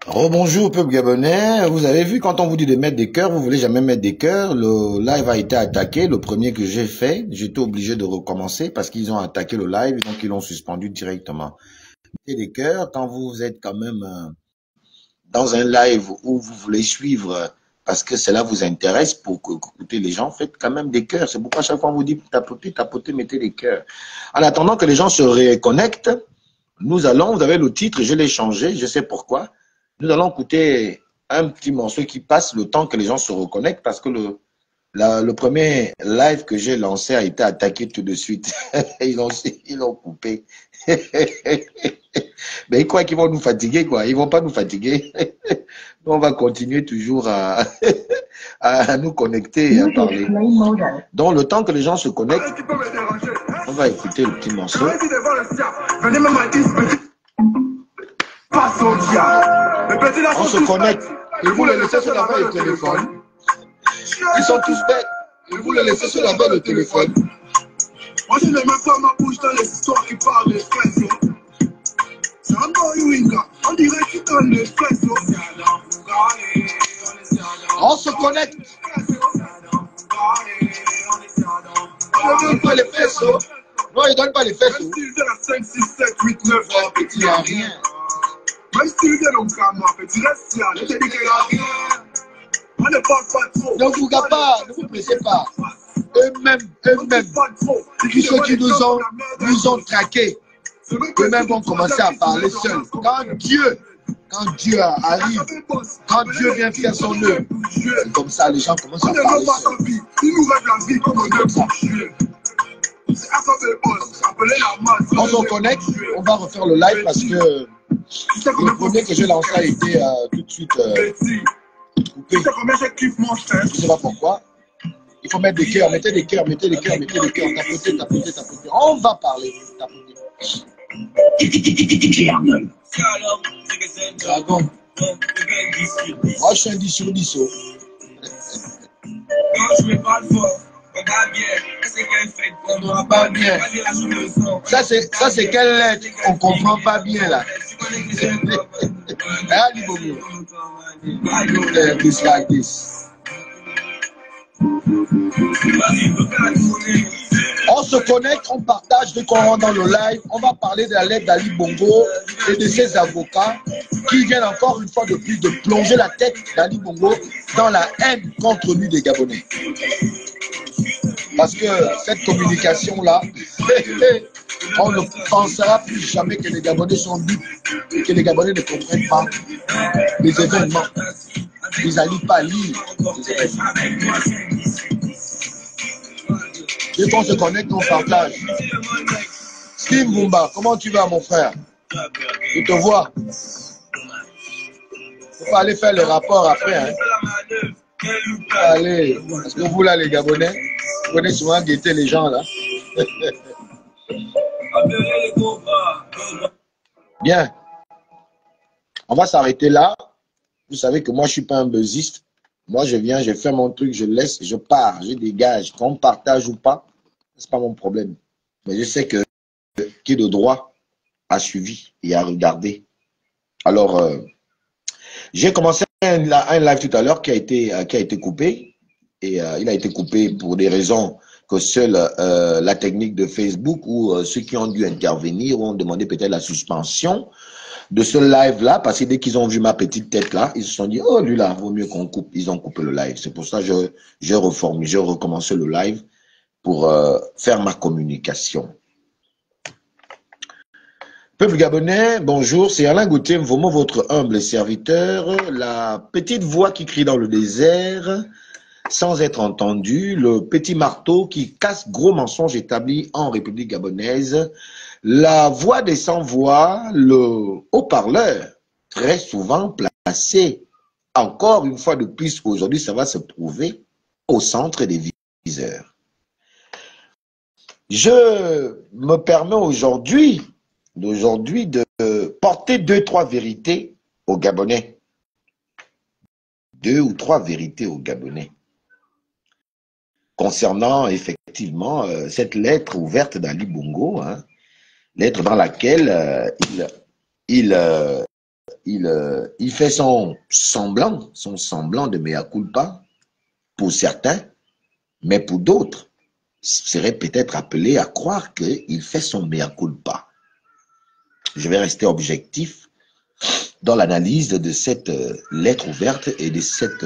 Rebonjour peuple gabonais, vous avez vu quand on vous dit de mettre des cœurs, vous voulez jamais mettre des cœurs, le live a été attaqué, le premier que j'ai fait, j'étais obligé de recommencer parce qu'ils ont attaqué le live, donc ils l'ont suspendu directement. Mettez des cœurs quand vous êtes quand même dans un live où vous voulez suivre parce que cela vous intéresse pour écouter les gens, faites quand même des cœurs, c'est pourquoi à chaque fois on vous dit tapoter, tapoter, mettez des cœurs. En attendant que les gens se reconnectent, vous avez le titre, je l'ai changé, je sais pourquoi. Nous allons écouter un petit morceau qui passe le temps que les gens se reconnectent parce que le premier live que j'ai lancé a été attaqué tout de suite. Ils l'ont coupé. Mais ils croient qu'ils vont nous fatiguer, quoi. Ils vont pas nous fatiguer. On va continuer toujours à nous connecter et à parler. Donc, le temps que les gens se connectent, on va écouter le petit morceau. On se connecte. Et vous le laissez sur la main le téléphone. Ils sont tous bêtes. Et vous le laissez sur la main le téléphone. Moi, je ne mets pas ma bouche dans les histoires qui parlent des fraises. C'est un boy là. On dirait qu'il donne les fraises. On se connecte. On ne donne pas les fesses. Non, il ne donne pas les fesses. 5, 6, 7, 8, 9. Il n'y a rien. Même si tu viens donc à moi, tu restes là, je te dis qu'il n'y a rien. On ne parle pas trop. Ne vous gâtez pas, ne vous pressez pas. Eux-mêmes, tous ceux qui nous ont traqués, eux-mêmes vont commencer à parler seuls. Quand Dieu arrive, quand Dieu vient faire son œuvre, c'est comme ça, les gens commencent à parler seuls. Ils nous rêvent la vie comme ça. On se connecte, on va refaire le live parce que le premier que j'ai lancé a été tout de suite coupé. Je ne sais pas pourquoi. Il faut mettre des cœurs, mettez des cœurs, tapoter. On va parler, tapoter. Dragon. Moi, je suis un 10 sur 10. Pas bien. Ça c'est quelle lettre? On comprend pas bien là. This like this. On se connecte, on partage dès qu'on rentre dans le live. On va parler de la lettre d'Ali Bongo et de ses avocats qui viennent encore une fois de plus de plonger la tête d'Ali Bongo dans la haine contre lui des Gabonais. Parce que cette communication-là, on ne pensera plus jamais que les Gabonais sont dupes et que les Gabonais ne comprennent pas les événements. Ils n'allient pas lire les événements. Dès qu'on se connecte, on partage. Steve Mumba, comment tu vas, mon frère? Je te vois. Il faut pas aller faire le rapport après. Hein. Allez, parce que vous là, les Gabonais, vous connaissez souvent guetter les gens là. Bien. On va s'arrêter là. Vous savez que moi, je ne suis pas un buzziste. Moi, je viens, je fais mon truc, je laisse, je pars, je dégage. Qu'on partage ou pas, ce n'est pas mon problème. Mais je sais que qui de droit a suivi et a regardé. Alors, j'ai commencé un live tout à l'heure qui a été coupé. Et il a été coupé pour des raisons que seule la technique de Facebook ou ceux qui ont dû intervenir ont demandé peut-être la suspension de ce live-là, parce que dès qu'ils ont vu ma petite tête-là, ils se sont dit, oh, lui là, vaut mieux qu'on coupe. Ils ont coupé le live. C'est pour ça que j'ai recommencé le live pour faire ma communication. Peuple gabonais, bonjour, c'est Alain Gauthier, vraiment votre humble serviteur, la petite voix qui crie dans le désert, sans être entendu, le petit marteau qui casse gros mensonges établis en République gabonaise, la voix des sans-voix, le haut-parleur, très souvent placé, encore une fois de plus, aujourd'hui ça va se prouver, au centre des viseurs. Je me permets aujourd'hui de porter 2-3 vérités aux Gabonais. 2 ou 3 vérités aux Gabonais. Concernant effectivement cette lettre ouverte d'Ali Bongo, hein, lettre dans laquelle il il fait son semblant de mea culpa pour certains, mais pour d'autres, serait peut-être appelé à croire qu'il fait son mea culpa. Je vais rester objectif dans l'analyse de cette lettre ouverte et de cette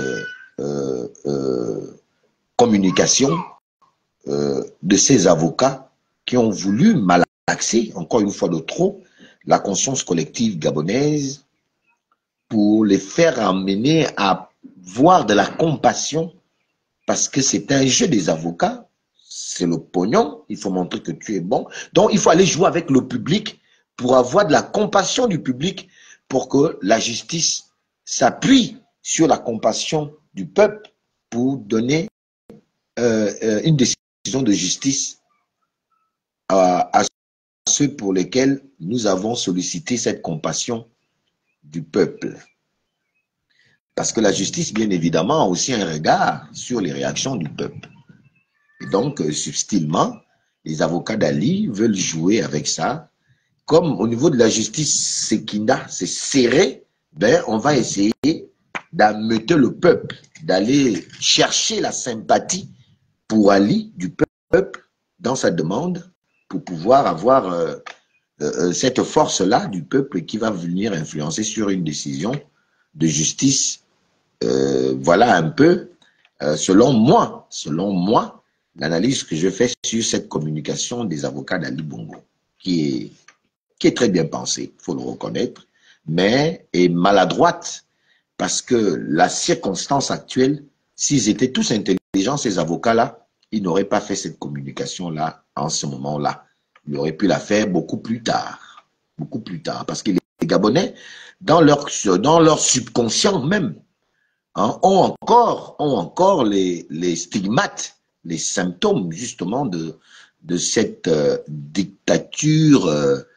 communication de ces avocats qui ont voulu malaxer, encore une fois de trop, la conscience collective gabonaise pour les faire amener à voir de la compassion parce que c'est un jeu des avocats, c'est le pognon, il faut montrer que tu es bon. Donc, il faut aller jouer avec le public pour avoir de la compassion du public pour que la justice s'appuie sur la compassion du peuple pour donner une décision de justice à ceux pour lesquels nous avons sollicité cette compassion du peuple. Parce que la justice, bien évidemment, a aussi un regard sur les réactions du peuple. Et donc, subtilement, les avocats d'Ali veulent jouer avec ça. Comme au niveau de la justice, c'est serré, ben, on va essayer d'ameuter le peuple, d'aller chercher la sympathie pour Ali, du peuple, dans sa demande, pour pouvoir avoir cette force-là du peuple qui va venir influencer sur une décision de justice. Voilà un peu, selon moi, l'analyse que je fais sur cette communication des avocats d'Ali Bongo, qui est très bien pensée, il faut le reconnaître, mais est maladroite, parce que la circonstance actuelle, s'ils étaient tous intelligents, ces avocats-là, ils n'auraient pas fait cette communication-là en ce moment-là. Ils auraient pu la faire beaucoup plus tard, parce que les Gabonais, dans leur subconscient même, hein, ont encore les stigmates, les symptômes justement de cette dictature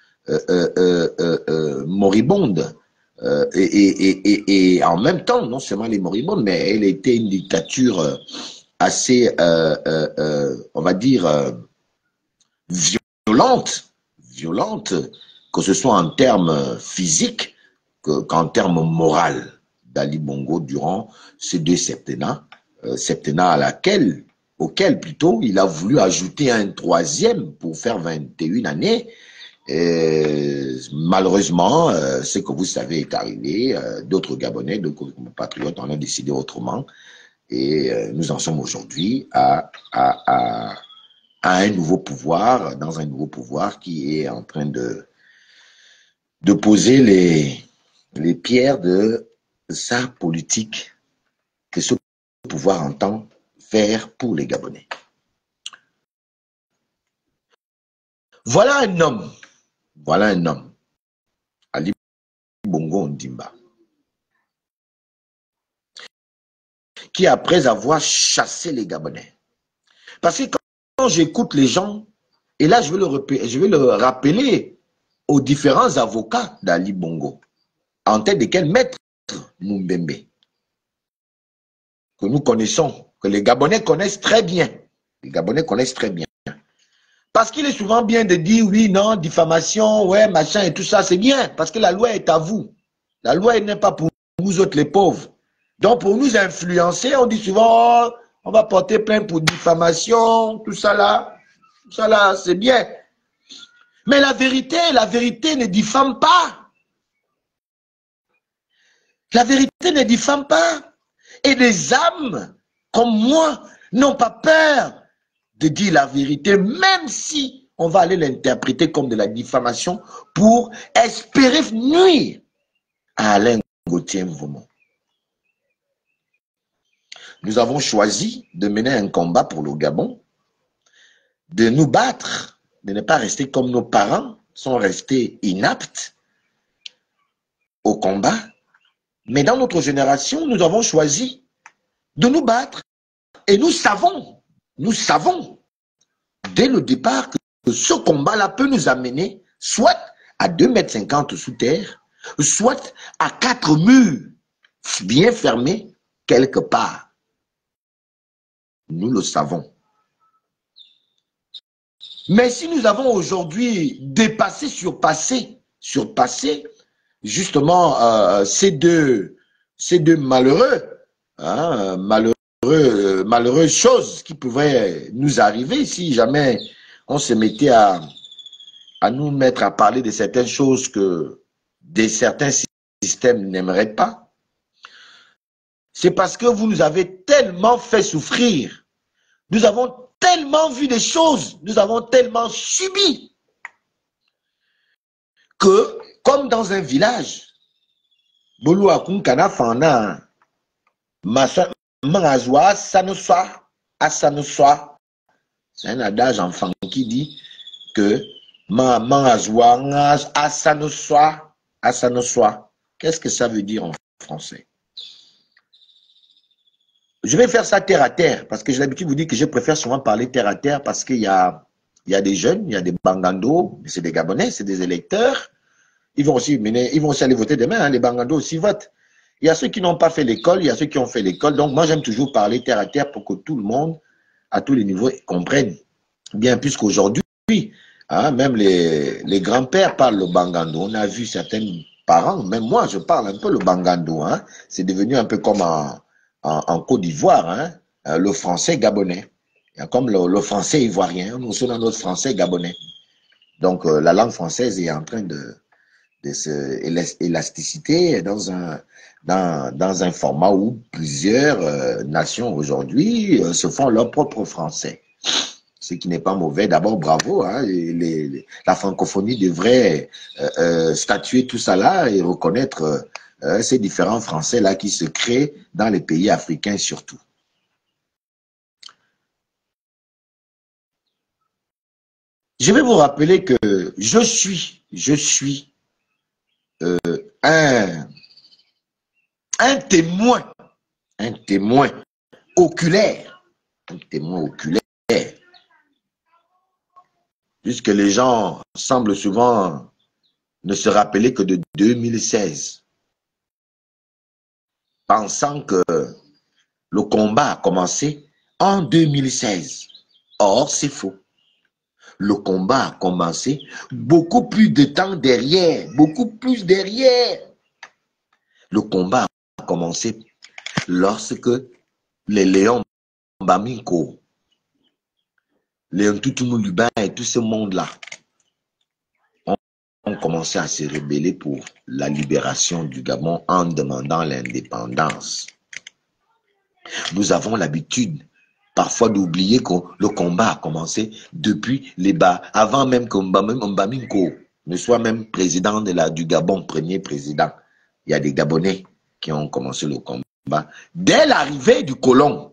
moribonde. Et en même temps, non seulement les moribondes, mais elle était une dictature assez, on va dire, violente, que ce soit en termes physiques qu'en termes moraux d'Ali Bongo durant ces deux septennats, auquel plutôt il a voulu ajouter un troisième pour faire 21 années. Malheureusement, ce que vous savez est arrivé. D'autres Gabonais, d'autres compatriotes en ont décidé autrement. Et nous en sommes aujourd'hui à un nouveau pouvoir, dans un nouveau pouvoir qui est en train de poser les pierres de sa politique que ce pouvoir entend faire pour les Gabonais. Voilà un homme, Ali Bongo Ondimba, qui après avoir chassé les Gabonais, parce que quand j'écoute les gens, et là je vais le rappeler aux différents avocats d'Ali Bongo, en tête desquels Maître Mumbembe, que nous connaissons, que les Gabonais connaissent très bien. Les Gabonais connaissent très bien. Parce qu'il est souvent bien de dire oui, non, diffamation, ouais, machin et tout ça, c'est bien, parce que la loi est à vous. La loi n'est pas pour vous autres les pauvres. Donc pour nous influencer, on dit souvent, oh, on va porter plainte pour diffamation, tout ça là, c'est bien. Mais la vérité ne diffame pas. La vérité ne diffame pas. Et des âmes comme moi n'ont pas peur de dire la vérité, même si on va aller l'interpréter comme de la diffamation pour espérer nuire à Alain Gauthier Mvomo. Nous avons choisi de mener un combat pour le Gabon, de nous battre, de ne pas rester comme nos parents sont restés inaptes au combat. Mais dans notre génération, nous avons choisi de nous battre. Et nous savons, dès le départ, que ce combat-là peut nous amener soit à 2,50 m sous terre, soit à 4 murs bien fermés quelque part. Nous le savons. Mais si nous avons aujourd'hui dépassé, surpassé justement ces deux malheureux, hein, malheureuses choses qui pouvaient nous arriver si jamais on se mettait à nous mettre à parler de certaines choses que certains systèmes n'aimeraient pas. C'est parce que vous nous avez tellement fait souffrir. Nous avons tellement vu des choses, nous avons tellement subi que, comme dans un village, Bolu Akunkana Fana, Mangazoua, Asanosoa, c'est un adage enfant qui dit que Mangazoua, Asanosoa, qu'est-ce que ça veut dire en français? Je vais faire ça terre à terre, parce que j'ai l'habitude de vous dire que je préfère souvent parler terre à terre, parce qu'il y a des jeunes, il y a des Bangando, c'est des Gabonais, c'est des électeurs. Ils vont aussi aller voter demain, hein, les Bangando aussi votent. Il y a ceux qui n'ont pas fait l'école, il y a ceux qui ont fait l'école. Donc moi, j'aime toujours parler terre à terre pour que tout le monde, à tous les niveaux, comprenne. Bien puisqu'aujourd'hui, hein, même les grands-pères parlent le Bangando. On a vu certains parents, même moi, je parle un peu le Bangando. Hein. C'est devenu un peu comme en Côte d'Ivoire, hein, le français gabonais. Comme le français ivoirien, nous sommes dans notre français gabonais. Donc la langue française est en train de élasticité dans un format où plusieurs nations aujourd'hui se font leur propre français. Ce qui n'est pas mauvais. D'abord, bravo. Hein, la francophonie devrait statuer tout ça là et reconnaître ces différents français là qui se créent dans les pays africains surtout. Je vais vous rappeler que je suis un témoin oculaire, puisque les gens semblent souvent ne se rappeler que de 2016, pensant que le combat a commencé en 2016. Or, c'est faux. Le combat a commencé beaucoup plus de temps derrière, beaucoup plus derrière. Le combat a commencé lorsque les Léon Baminko, Léon Toutoumou Lubin et tout ce monde-là ont commencé à se rebeller pour la libération du Gabon en demandant l'indépendance. Nous avons l'habitude parfois d'oublier que le combat a commencé depuis les bas, avant même que Mbaminko ne soit même président du Gabon, premier président. Il y a des Gabonais qui ont commencé le combat. Dès l'arrivée du colon,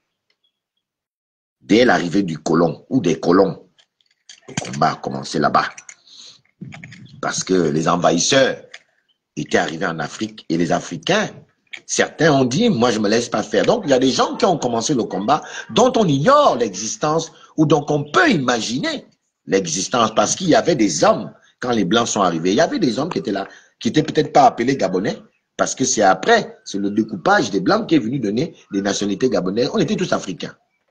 ou des colons, le combat a commencé là-bas. Parce que les envahisseurs étaient arrivés en Afrique et les Africains, certains ont dit, moi je ne me laisse pas faire. Donc il y a des gens qui ont commencé le combat dont on ignore l'existence ou dont on peut imaginer l'existence parce qu'il y avait des hommes, quand les Blancs sont arrivés, il y avait des hommes qui étaient là, qui n'étaient peut-être pas appelés Gabonais, parce que c'est après, c'est le découpage des Blancs qui est venu donner des nationalités gabonaises. On était tous africains.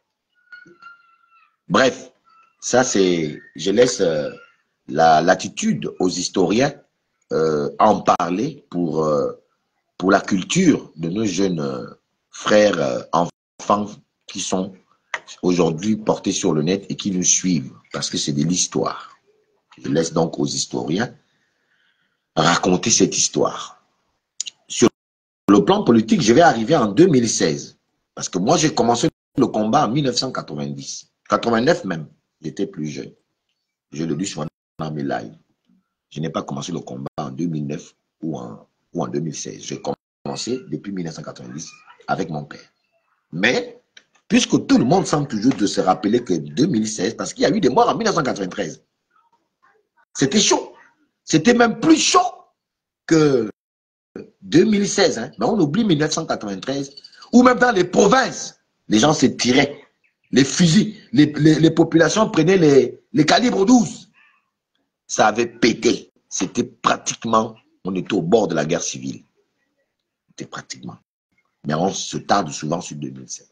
Bref, ça c'est, je laisse l'attitude aux historiens en parler pour la culture de nos jeunes frères, enfants qui sont aujourd'hui portés sur le net et qui nous suivent, parce que c'est de l'histoire. Je laisse donc aux historiens raconter cette histoire. Sur le plan politique, je vais arriver en 2016, parce que moi j'ai commencé le combat en 1990, 89 même, j'étais plus jeune. Je le dis souvent dans mes lives. Je n'ai pas commencé le combat en 2009 ou en 2016. J'ai commencé depuis 1990 avec mon père. Mais, puisque tout le monde semble toujours de se rappeler que 2016, parce qu'il y a eu des morts en 1993, c'était chaud. C'était même plus chaud que 2016. Hein. Mais on oublie 1993, où même dans les provinces, les gens se tiraient. Les fusils, les populations prenaient les calibres 12. Ça avait pété. C'était pratiquement, on était au bord de la guerre civile. C'était pratiquement. Mais on se tarde souvent sur 2016.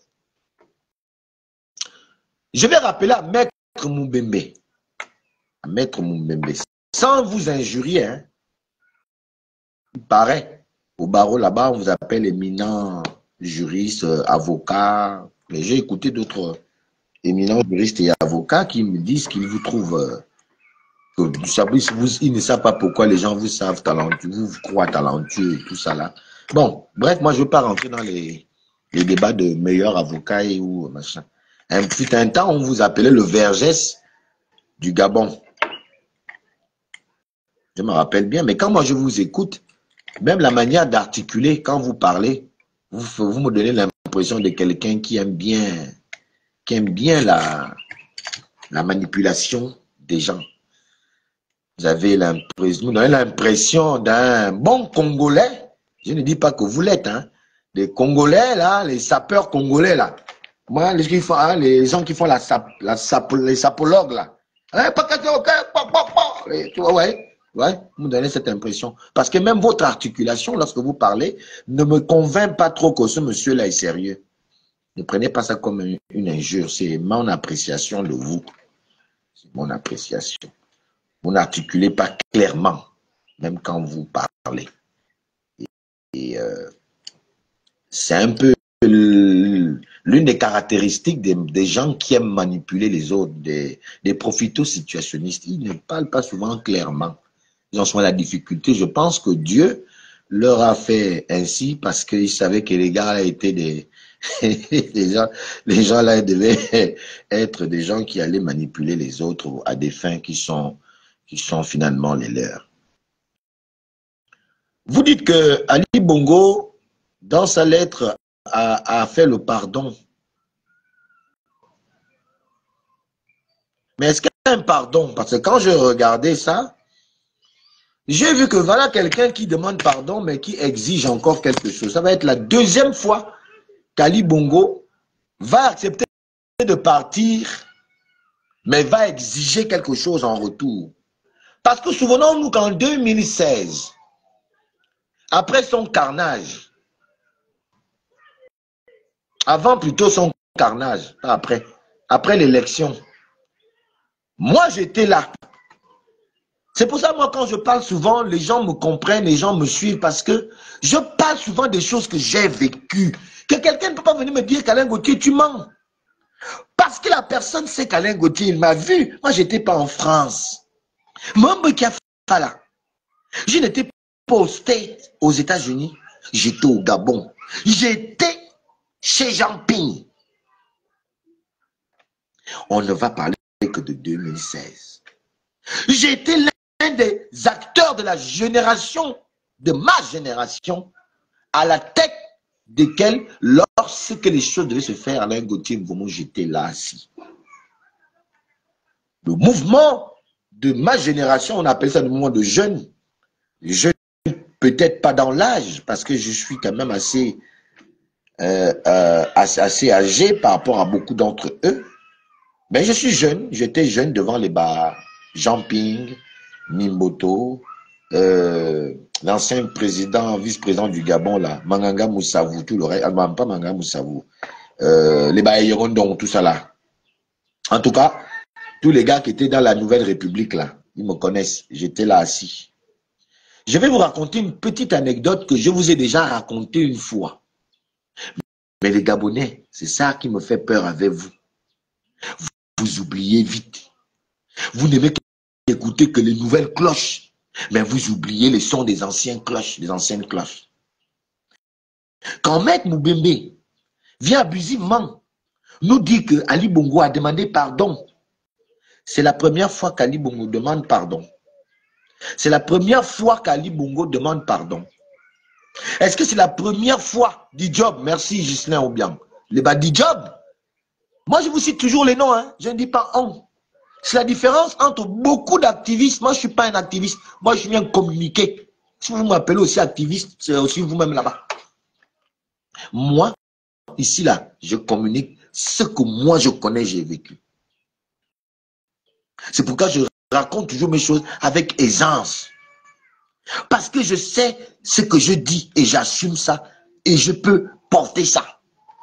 Je vais rappeler à Maître Moumbembe, sans vous injurier, hein, Il paraît. Au barreau là-bas, on vous appelle éminent juriste, avocat. Mais j'ai écouté d'autres éminents juristes et avocats qui me disent qu'ils vous trouvent ils ne savent pas pourquoi les gens vous savent talentueux, vous croient talentueux et tout ça là. Bon, bref, moi je ne veux pas rentrer dans les débats de meilleurs avocats et ou machin. Fut un temps, on vous appelait le Vergès du Gabon. Je me rappelle bien, mais quand moi je vous écoute, même la manière d'articuler, quand vous parlez, vous me donnez l'impression de quelqu'un qui aime bien la manipulation des gens. Vous avez l'impression d'un bon Congolais. Je ne dis pas que vous l'êtes, hein. Les Congolais, là, les sapeurs congolais, là. Moi, les gens qui font les sapologues, là. Ouais, vous me donnez cette impression. Parce que même votre articulation, lorsque vous parlez, ne me convainc pas trop que ce monsieur-là est sérieux. Ne prenez pas ça comme une injure. C'est mon appréciation de vous. C'est mon appréciation. Vous n'articulez pas clairement, même quand vous parlez. Et c'est un peu l'une des caractéristiques des gens qui aiment manipuler les autres, des profito-situationnistes. Ils ne parlent pas souvent clairement. Ils ont souvent la difficulté. Je pense que Dieu leur a fait ainsi parce qu'il savait que les gars étaient des... les gens là devaient être des gens qui allaient manipuler les autres à des fins qui sont finalement les leurs. Vous dites que Ali Bongo, dans sa lettre, a fait le pardon. Mais est-ce qu'il y a un pardon? Parce que quand je regardais ça, j'ai vu que voilà quelqu'un qui demande pardon, mais qui exige encore quelque chose. Ça va être la deuxième fois qu'Ali Bongo va accepter de partir, mais va exiger quelque chose en retour. Parce que souvenons-nous qu'en 2016, après son carnage, avant plutôt son carnage, pas après l'élection, moi j'étais là. C'est pour ça, moi, quand je parle souvent, les gens me comprennent, les gens me suivent parce que je parle souvent des choses que j'ai vécues. Que quelqu'un ne peut pas venir me dire qu'Alain Gauthier, tu mens. Parce que la personne sait qu'Alain Gauthier, il m'a vu. Moi, je n'étais pas en France. Même qui a fait là. Je n'étais pas aux États-Unis. J'étais au Gabon. J'étais chez Jean Ping. On ne va parler que de 2016. J'étais l'un des acteurs de la génération, de ma génération, à la tête desquels, lorsque les choses devaient se faire, Alain Gauthier, j'étais là assis. Le mouvement de ma génération, on appelle ça le mouvement de jeunes. Jeunes, peut-être pas dans l'âge, parce que je suis quand même assez âgé par rapport à beaucoup d'entre eux. Mais je suis jeune, j'étais jeune devant les bars. Jean Ping, Mimboto, l'ancien président, vice-président du Gabon, là, Manganga Moussavou, tout le reste, pas Manganga Moussavou, les Baïrondons, tout ça là. En tout cas, tous les gars qui étaient dans la Nouvelle République, là, ils me connaissent, j'étais là assis. Je vais vous raconter une petite anecdote que je vous ai déjà racontée une fois. Mais les Gabonais, c'est ça qui me fait peur avec vous. Vous oubliez vite. Vous n'aimez qu'écouter que les nouvelles cloches. Mais vous oubliez les sons des anciennes cloches, des anciennes cloches. Quand Maître Moubembe vient abusivement nous dit que Ali Bongo a demandé pardon, c'est la première fois qu'Ali Bongo demande pardon. C'est la première fois qu'Ali Bongo demande pardon. Est-ce que c'est la première fois Dijob, merci Ghislain Obiang, les Dijob? Moi je vous cite toujours les noms, hein? Je ne dis pas on. C'est la différence entre beaucoup d'activistes. Moi, je ne suis pas un activiste. Moi, je viens communiquer. Si vous m'appelez aussi activiste, c'est aussi vous-même là-bas. Moi, ici, là, je communique ce que moi, je connais, j'ai vécu. C'est pourquoi je raconte toujours mes choses avec aisance. Parce que je sais ce que je dis et j'assume ça et je peux porter ça.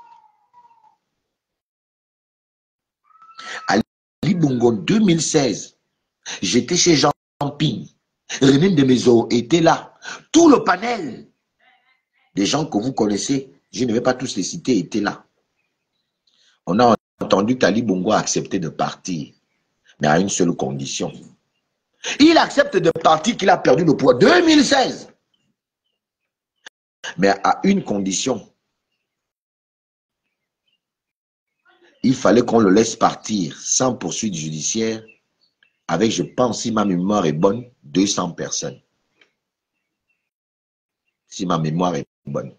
Ali Bongo 2016, j'étais chez Jean Ping. René Demezo était là. Tout le panel des gens que vous connaissez, je ne vais pas tous les citer, étaient là. On a entendu qu'Ali Bongo a accepté de partir, mais à une seule condition. Il accepte de partir qu'il a perdu le pouvoir 2016. Mais à une condition. Il fallait qu'on le laisse partir sans poursuite judiciaire avec, je pense, si ma mémoire est bonne, 200 personnes. Si ma mémoire est bonne.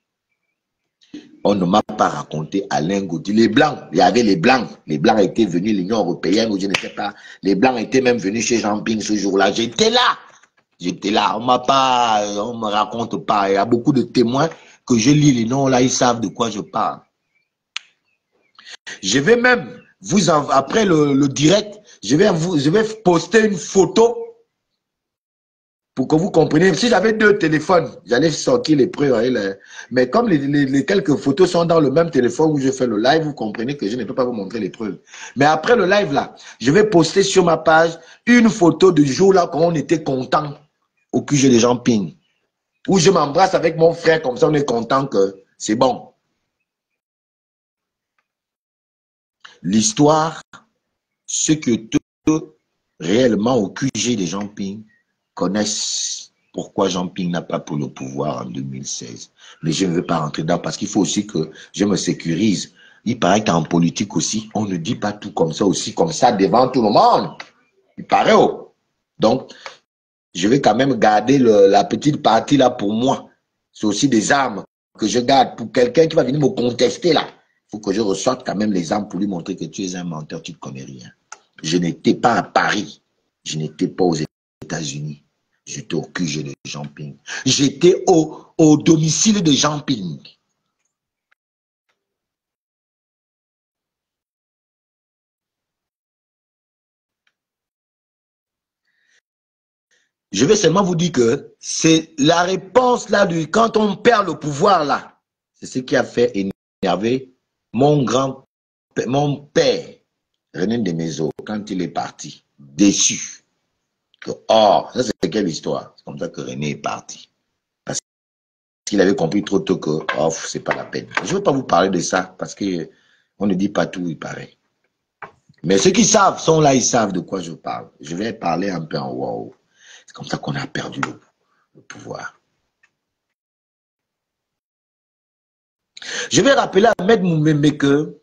On ne m'a pas raconté Alain Gauthier. Les Blancs, il y avait les Blancs. Les Blancs étaient venus, l'Union européenne, où je n'étais pas. Les Blancs étaient même venus chez Jean Ping ce jour-là. J'étais là. J'étais là. On me raconte pas. Il y a beaucoup de témoins que je lis les noms là, ils savent de quoi je parle. Je vais même, après le direct, je vais poster une photo pour que vous compreniez. Si j'avais 2 téléphones, j'allais sortir les preuves. Mais comme les quelques photos sont dans le même téléphone où je fais le live, vous comprenez que je ne peux pas vous montrer les preuves. Mais après le live là, je vais poster sur ma page une photo du jour là quand on était content au QG de Jean Ping. Où je m'embrasse avec mon frère, comme ça on est content que c'est bon. L'histoire, ce que tout réellement au QG de Jean Ping connaissent pourquoi Jean Ping n'a pas pris le pouvoir en 2016. Mais je ne veux pas rentrer dedans parce qu'il faut aussi que je me sécurise. Il paraît qu'en politique aussi, on ne dit pas tout comme ça aussi, comme ça devant tout le monde. Il paraît. Oh. Donc, je vais quand même garder la petite partie là pour moi. C'est aussi des armes que je garde pour quelqu'un qui va venir me contester là. Il faut que je ressorte quand même les armes pour lui montrer que tu es un menteur, tu ne connais rien. Je n'étais pas à Paris. Je n'étais pas aux États-Unis. J'étais au QG de Jean Ping. J'étais au domicile de Jean Ping. Je vais seulement vous dire que c'est la réponse là, quand on perd le pouvoir là. C'est ce qui a fait énerver mon père, René de Maison, quand il est parti, déçu. Oh, ça c'est quelle histoire? C'est comme ça que René est parti. Parce qu'il avait compris trop tôt que, oh, c'est pas la peine. Je ne veux pas vous parler de ça, parce que on ne dit pas tout, il paraît. Mais ceux qui savent sont là, ils savent de quoi je parle. Je vais parler un peu en wow. C'est comme ça qu'on a perdu le pouvoir. Je vais rappeler à Ahmed Moumeme que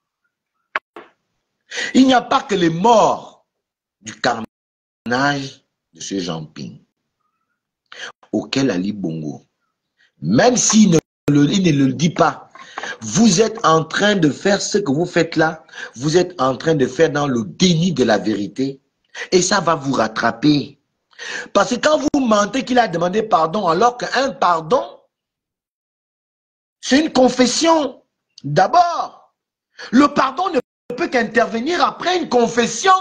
il n'y a pas que les morts du carnage de ce Jean Ping, auquel Ali Bongo, même s'il ne le dit pas, vous êtes en train de faire ce que vous faites là, vous êtes en train de faire dans le déni de la vérité, et ça va vous rattraper. Parce que quand vous mentez qu'il a demandé pardon, alors qu'un pardon, c'est une confession. D'abord, le pardon ne peut qu'intervenir après une confession.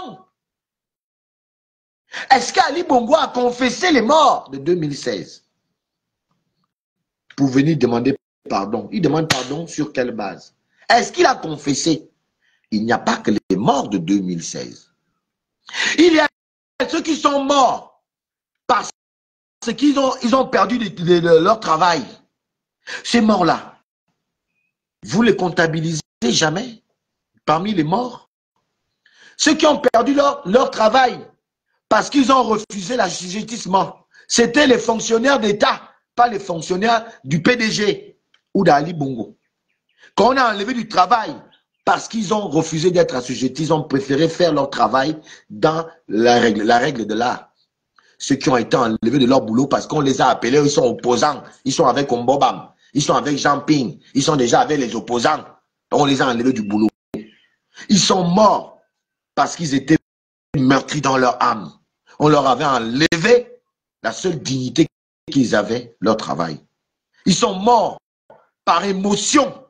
Est-ce qu'Ali Bongo a confessé les morts de 2016 pour venir demander pardon? Il demande pardon sur quelle base? Est-ce qu'il a confessé? Il n'y a pas que les morts de 2016. Il y a ceux qui sont morts parce qu'ils ont perdu leur travail. Ces morts-là, vous les comptabilisez jamais parmi les morts? Ceux qui ont perdu leur travail parce qu'ils ont refusé l'assujettissement, c'était les fonctionnaires d'État, pas les fonctionnaires du PDG ou d'Ali Bongo. Quand on a enlevé du travail parce qu'ils ont refusé d'être assujettis, ils ont préféré faire leur travail dans la règle de l'art. Ceux qui ont été enlevés de leur boulot parce qu'on les a appelés, ils sont opposants, ils sont avec Ombobam, ils sont avec Jean Ping, ils sont déjà avec les opposants. On les a enlevés du boulot. Ils sont morts parce qu'ils étaient meurtris dans leur âme. On leur avait enlevé la seule dignité qu'ils avaient, leur travail. Ils sont morts par émotion.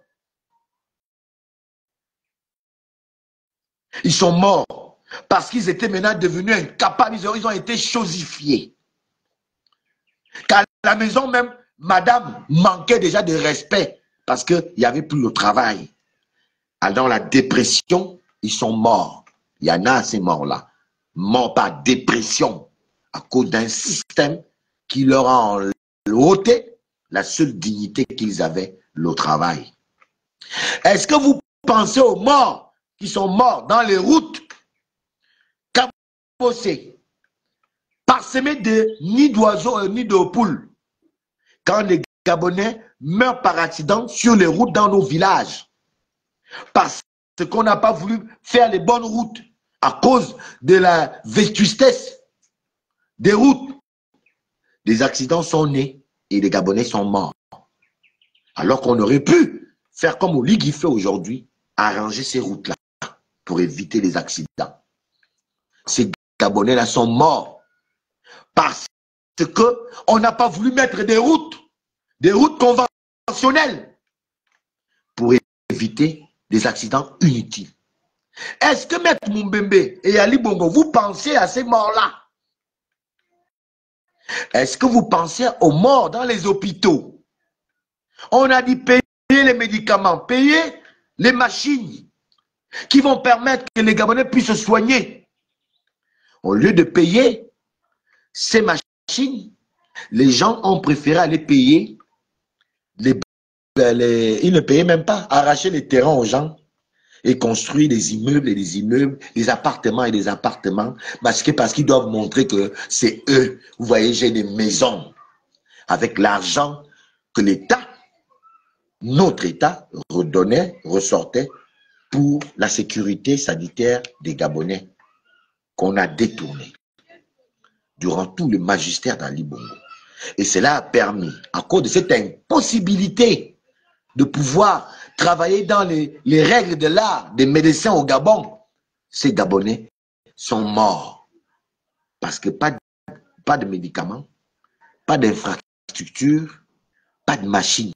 Ils sont morts parce qu'ils étaient maintenant devenus incapables, ils ont été chosifiés. Qu'à la maison même, madame manquait déjà de respect parce qu'il n'y avait plus le travail. Dans la dépression, ils sont morts. Il y en a ces morts-là. Morts par dépression à cause d'un système qui leur a ôté la seule dignité qu'ils avaient, le travail. Est-ce que vous pensez aux morts qui sont morts dans les routes, cabossés, parsemés de nids d'oiseaux, nids de poules, quand les Gabonais meurent par accident sur les routes dans nos villages, parce qu'on n'a pas voulu faire les bonnes routes à cause de la vétustesse des routes. Des accidents sont nés et les Gabonais sont morts. Alors qu'on aurait pu faire comme Oligui fait aujourd'hui, arranger ces routes-là pour éviter les accidents. Ces Gabonais-là sont morts parce qu'on n'a pas voulu mettre des routes conventionnelles pour éviter des accidents inutiles. Est-ce que Maître Mumbembe et Ali Bongo, vous pensez à ces morts-là? Est-ce que vous pensez aux morts dans les hôpitaux? On a dit payer les médicaments, payer les machines qui vont permettre que les Gabonais puissent se soigner. Au lieu de payer ces machines, les gens ont préféré aller payer ils ne payaient même pas, arracher les terrains aux gens et construire des immeubles et des immeubles, des appartements et des appartements, parce qu'ils doivent montrer que c'est eux. Vous voyez, j'ai des maisons avec l'argent que l'État, notre État, ressortait pour la sécurité sanitaire des Gabonais, qu'on a détourné durant tout le magistère d'Ali Bongo. Et cela a permis, à cause de cette impossibilité de pouvoir travailler dans les règles de l'art des médecins au Gabon, ces Gabonais sont morts. Parce que pas de médicaments, pas d'infrastructure, pas de machines.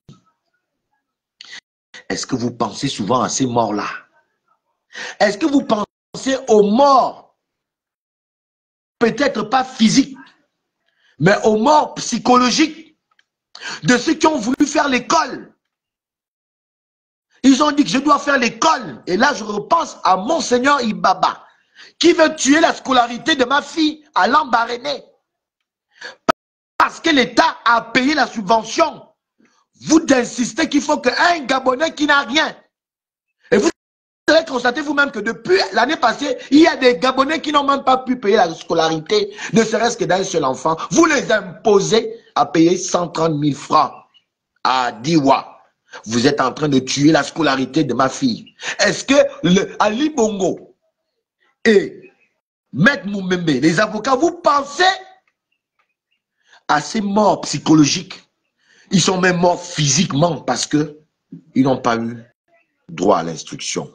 Est-ce que vous pensez souvent à ces morts-là? Est-ce que vous pensez aux morts, peut-être pas physiques, mais aux morts psychologiques de ceux qui ont voulu faire l'école? Ils ont dit que je dois faire l'école. Et là, je repense à Monseigneur Ibaba, qui veut tuer la scolarité de ma fille à Lambaréné. Parce que l'État a payé la subvention. Vous insistez qu'il faut qu'un Gabonais qui n'a rien. Et vous avez constaté vous-même que depuis l'année passée, il y a des Gabonais qui n'ont même pas pu payer la scolarité, ne serait-ce que d'un seul enfant. Vous les imposez à payer 130 000 francs à Diwa. Vous êtes en train de tuer la scolarité de ma fille. Est-ce que Ali Bongo et Maître Mumbembe, les avocats, vous pensez à ces morts psychologiques? Ils sont même morts physiquement parce qu'ils n'ont pas eu droit à l'instruction.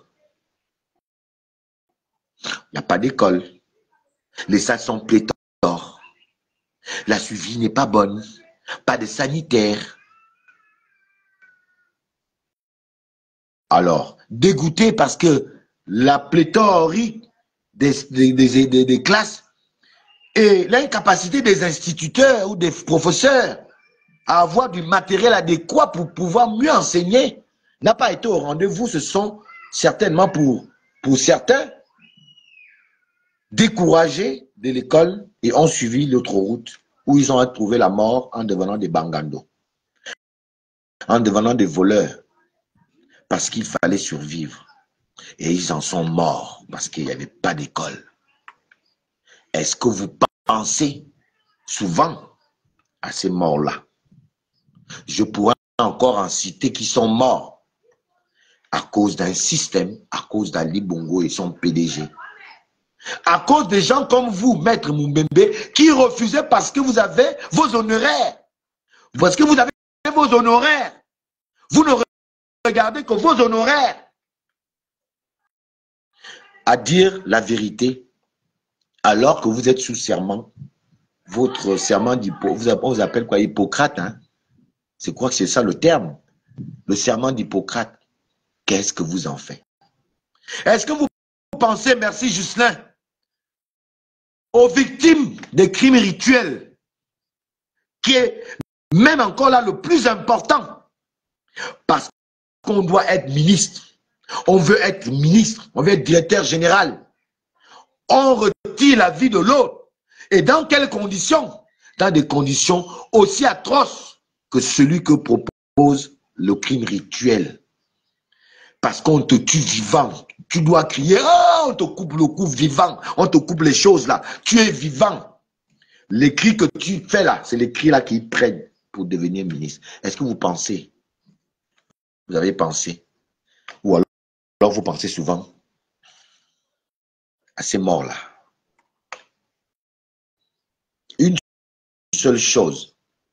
Il n'y a pas d'école. Les salles sont pléthores. La suivi n'est pas bonne. Pas de sanitaire. Alors, dégoûté parce que la pléthorie des classes et l'incapacité des instituteurs ou des professeurs à avoir du matériel adéquat pour pouvoir mieux enseigner n'a pas été au rendez-vous. Ce sont certainement pour certains découragés de l'école et ont suivi l'autre route où ils ont trouvé la mort en devenant des bangandos, en devenant des voleurs. Parce qu'il fallait survivre. Et ils en sont morts parce qu'il n'y avait pas d'école. Est-ce que vous pensez souvent à ces morts-là? Je pourrais encore en citer qui sont morts à cause d'un système, à cause d'Ali Bongo et son PDG. À cause des gens comme vous, Maître Mumbembe, qui refusaient parce que vous avez vos honoraires. Parce que vous avez vos honoraires. Vous ne regardez que vos honoraires. À dire la vérité, alors que vous êtes sous serment, votre serment d'Hippocrate, on vous appelle quoi, Hippocrate, hein? C'est quoi que c'est ça le terme? Le serment d'Hippocrate. Qu'est-ce que vous en faites? Est-ce que vous pensez, merci Justin, aux victimes des crimes rituels, qui est même encore là le plus important, parce qu'on doit être ministre, on veut être ministre, on veut être directeur général, on retire la vie de l'autre. Et dans quelles conditions? dans des conditions aussi atroces que celui que propose le crime rituel. Parce qu'on te tue vivant. Tu dois crier, oh, on te coupe le cou vivant, on te coupe les choses là. Tu es vivant. Les cris que tu fais là, c'est les cris là qui prennent pour devenir ministre. Est-ce que vous pensez, vous avez pensé, ou alors vous pensez souvent à ces morts-là? Une seule chose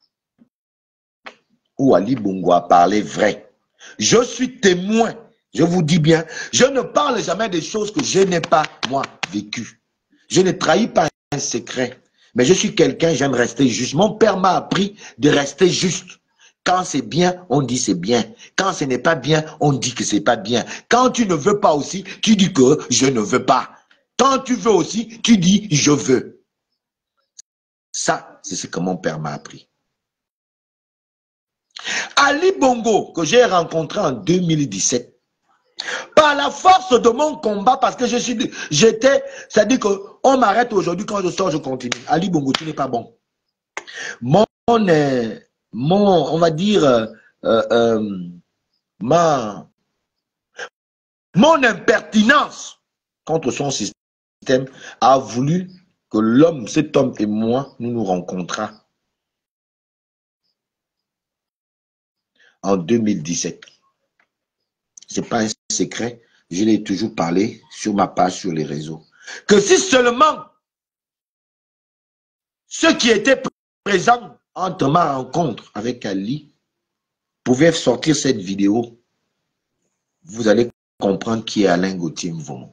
où Ali Bongo a parlé vrai. Je suis témoin, je vous dis bien, je ne parle jamais des choses que je n'ai pas, moi, vécues. Je ne trahis pas un secret, mais je suis quelqu'un, j'aime rester juste. Mon père m'a appris de rester juste. Quand c'est bien, on dit c'est bien. Quand ce n'est pas bien, on dit que c'est pas bien. Quand tu ne veux pas aussi, tu dis que je ne veux pas. Quand tu veux aussi, tu dis je veux. Ça, c'est ce que mon père m'a appris. Ali Bongo, que j'ai rencontré en 2017, par la force de mon combat, parce que j'étais, c'est-à-dire qu'on m'arrête aujourd'hui, quand je sors, je continue. Ali Bongo, tu n'es pas bon. On va dire, mon impertinence contre son système a voulu que l'homme, cet homme et moi, nous nous rencontrons en 2017. Ce n'est pas un secret, je l'ai toujours parlé sur ma page, sur les réseaux. Que si seulement ceux qui étaient présents entre ma rencontre avec Ali pouvaient sortir cette vidéo, vous allez comprendre qui est Alain Gauthier Mvomo.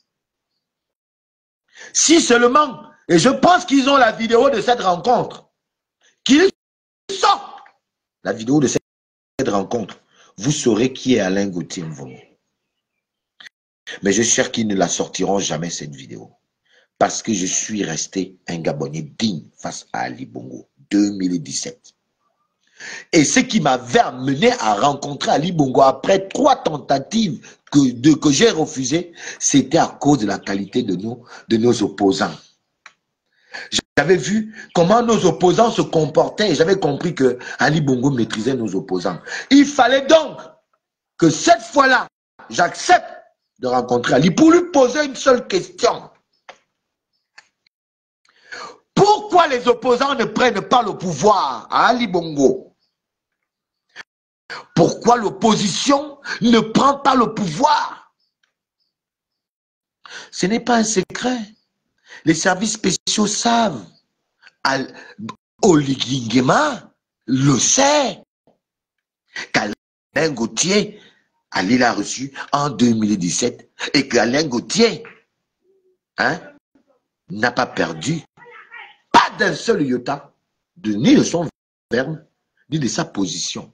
Si seulement, et je pense qu'ils ont la vidéo de cette rencontre, qu'ils sortent la vidéo de cette rencontre, vous saurez qui est Alain Gauthier Mvomo. Mais je suis sûr qu'ils ne la sortiront jamais, cette vidéo. Parce que je suis resté un Gabonais digne face à Ali Bongo, 2017. Et ce qui m'avait amené à rencontrer Ali Bongo après 3 tentatives que j'ai refusées, c'était à cause de la qualité de nos opposants. J'avais vu comment nos opposants se comportaient et j'avais compris que Ali Bongo maîtrisait nos opposants. Il fallait donc que cette fois-là, j'accepte de rencontrer Ali pour lui poser une seule question. Pourquoi les opposants ne prennent pas le pouvoir à Ali Bongo? Pourquoi l'opposition ne prend pas le pouvoir? Ce n'est pas un secret. Les services spéciaux savent. Oligui Nguema le sait. Qu'Alain Gauthier, Ali l'a reçu en 2017 et qu'Alain Gauthier n'a pas perdu pas d'un seul iota ni de son verbe, ni de sa position.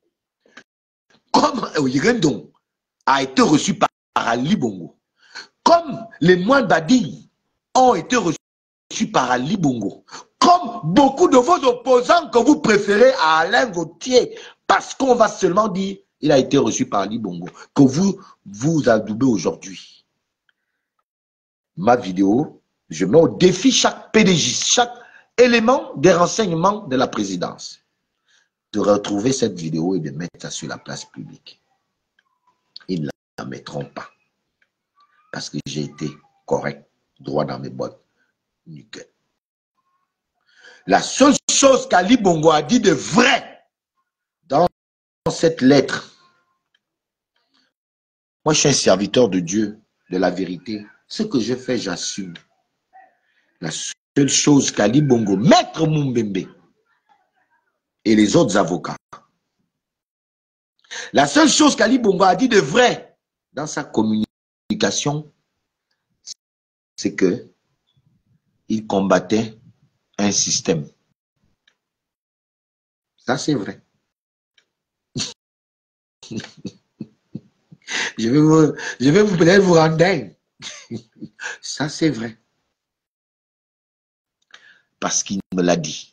Comme Oyirendon a été reçu par Ali Bongo, comme les moines Bading ont été reçus par Ali Bongo, comme beaucoup de vos opposants que vous préférez à Alain Gauthier, parce qu'on va seulement dire il a été reçu par Ali Bongo, que vous adoubez aujourd'hui. Ma vidéo, je mets au défi chaque PDG, chaque élément des renseignements de la présidence, de retrouver cette vidéo et de mettre ça sur la place publique. Ils ne la mettront pas. Parce que j'ai été correct, droit dans mes bottes. Nickel. La seule chose qu'Ali Bongo a dit de vrai dans cette lettre, moi je suis un serviteur de Dieu, de la vérité. Ce que je fais, j'assume. La seule chose qu'Ali Bongo, Maître Moumbembe et les autres avocats, la seule chose qu'Ali Bongo a dit de vrai dans sa communication, c'est que il combattait un système. Ça, c'est vrai. Je vais vous peut-être vous rendre dingue. Ça, c'est vrai. Parce qu'il me l'a dit.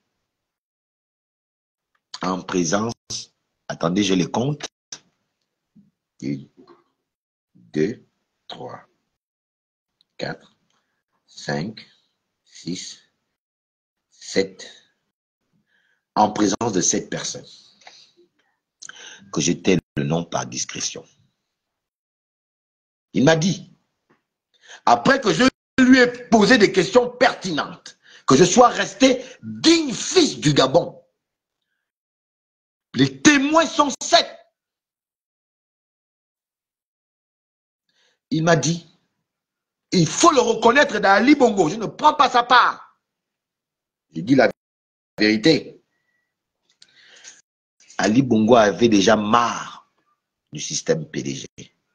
En présence, attendez, je les compte. 1, 2, 3, 4, 5, 6, en présence de 7 personnes, que je tais le nom par discrétion. Il m'a dit, après que je lui ai posé des questions pertinentes, que je sois resté digne fils du Gabon. Les témoins sont 7. Il m'a dit, il faut le reconnaître dans Ali Bongo, je ne prends pas sa part. J'ai dit la vérité. Ali Bongo avait déjà marre du système PDG.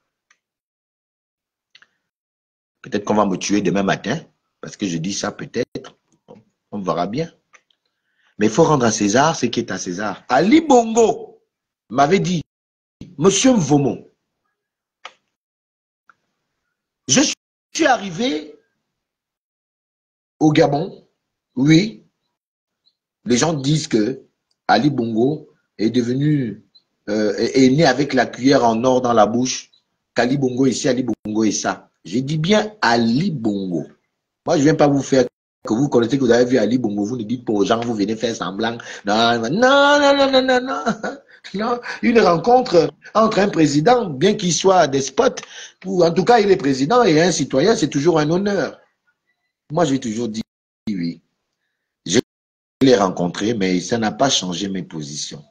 Peut-être qu'on va me tuer demain matin, parce que je dis ça peut-être, on verra bien. Mais il faut rendre à César ce qui est à César. Ali Bongo m'avait dit, Monsieur Mvomo, je suis arrivé au Gabon, oui, les gens disent que Ali Bongo est devenu, est né avec la cuillère en or dans la bouche, qu'Ali Bongo ici, Ali Bongo et ça. Je dis bien Ali Bongo. Moi, je ne viens pas vous faire que vous connaissez que vous avez vu Ali Bongo, vous ne dites pas aux gens, vous venez faire semblant. Non, non, non, non, non, non, non. Non, une rencontre entre un président, bien qu'il soit despote, ou en tout cas il est président et un citoyen, c'est toujours un honneur. Moi, j'ai toujours dit oui. Je l'ai rencontré, mais ça n'a pas changé mes positions.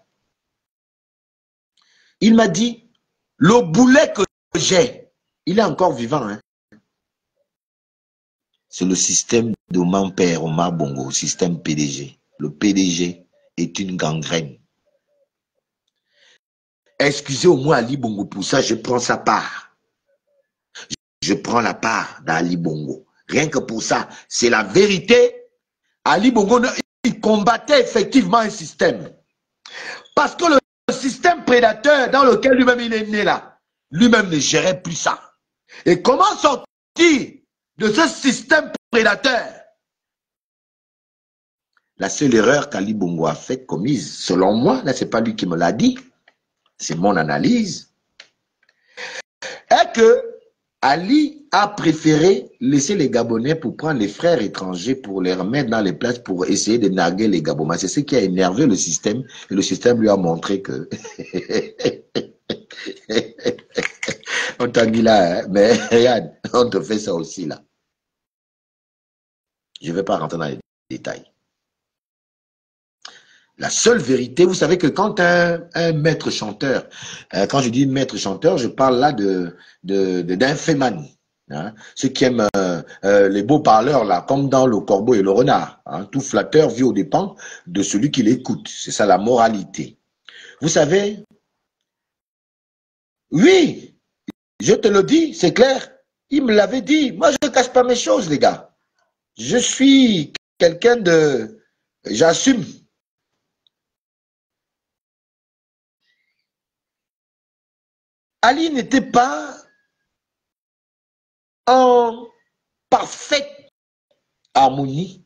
Il m'a dit, le boulet que j'ai, il est encore vivant, hein. C'est le système de mon père, Omar Bongo, le système PDG. Le PDG est une gangrène. Excusez au moins Ali Bongo pour ça, je prends sa part. Je prends la part d'Ali Bongo. Rien que pour ça, c'est la vérité. Ali Bongo, il combattait effectivement un système. Parce que le système prédateur dans lequel lui-même il est né là, lui-même ne gérait plus ça. Et comment sortir de ce système prédateur? La seule erreur qu'Ali Bongo a faite, commise, selon moi, là c'est pas lui qui me l'a dit, c'est mon analyse, est que Ali a préféré laisser les Gabonais pour prendre les frères étrangers pour les remettre dans les places pour essayer de narguer les Gabonais. C'est ce qui a énervé le système et le système lui a montré que on t'a dit là, hein? Mais regarde, on te fait ça aussi là. Je ne vais pas rentrer dans les détails. La seule vérité, vous savez que quand un maître chanteur, quand je dis maître chanteur, je parle là d'un féman, hein, ceux qui aiment les beaux parleurs là, comme dans Le Corbeau et le Renard, hein, tout flatteur vit aux dépens de celui qui l'écoute. C'est ça la moralité. Vous savez, oui, je te le dis, c'est clair, il me l'avait dit. Moi, je ne cache pas mes choses, les gars. Je suis quelqu'un de... J'assume. Ali n'était pas en parfaite harmonie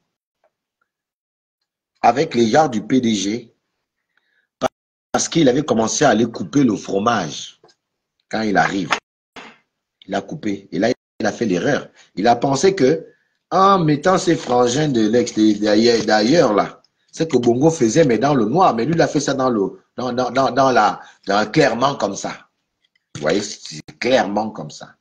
avec les gens du PDG parce qu'il avait commencé à aller couper le fromage quand il arrive. Il a coupé. Et là, il a fait l'erreur. Il a pensé que en mettant ses frangins de l'extérieur, d'ailleurs, là, c'est que Bongo faisait, mais dans le noir. Mais lui, il a fait ça clairement comme ça. Vous voyez, c'est clairement comme ça.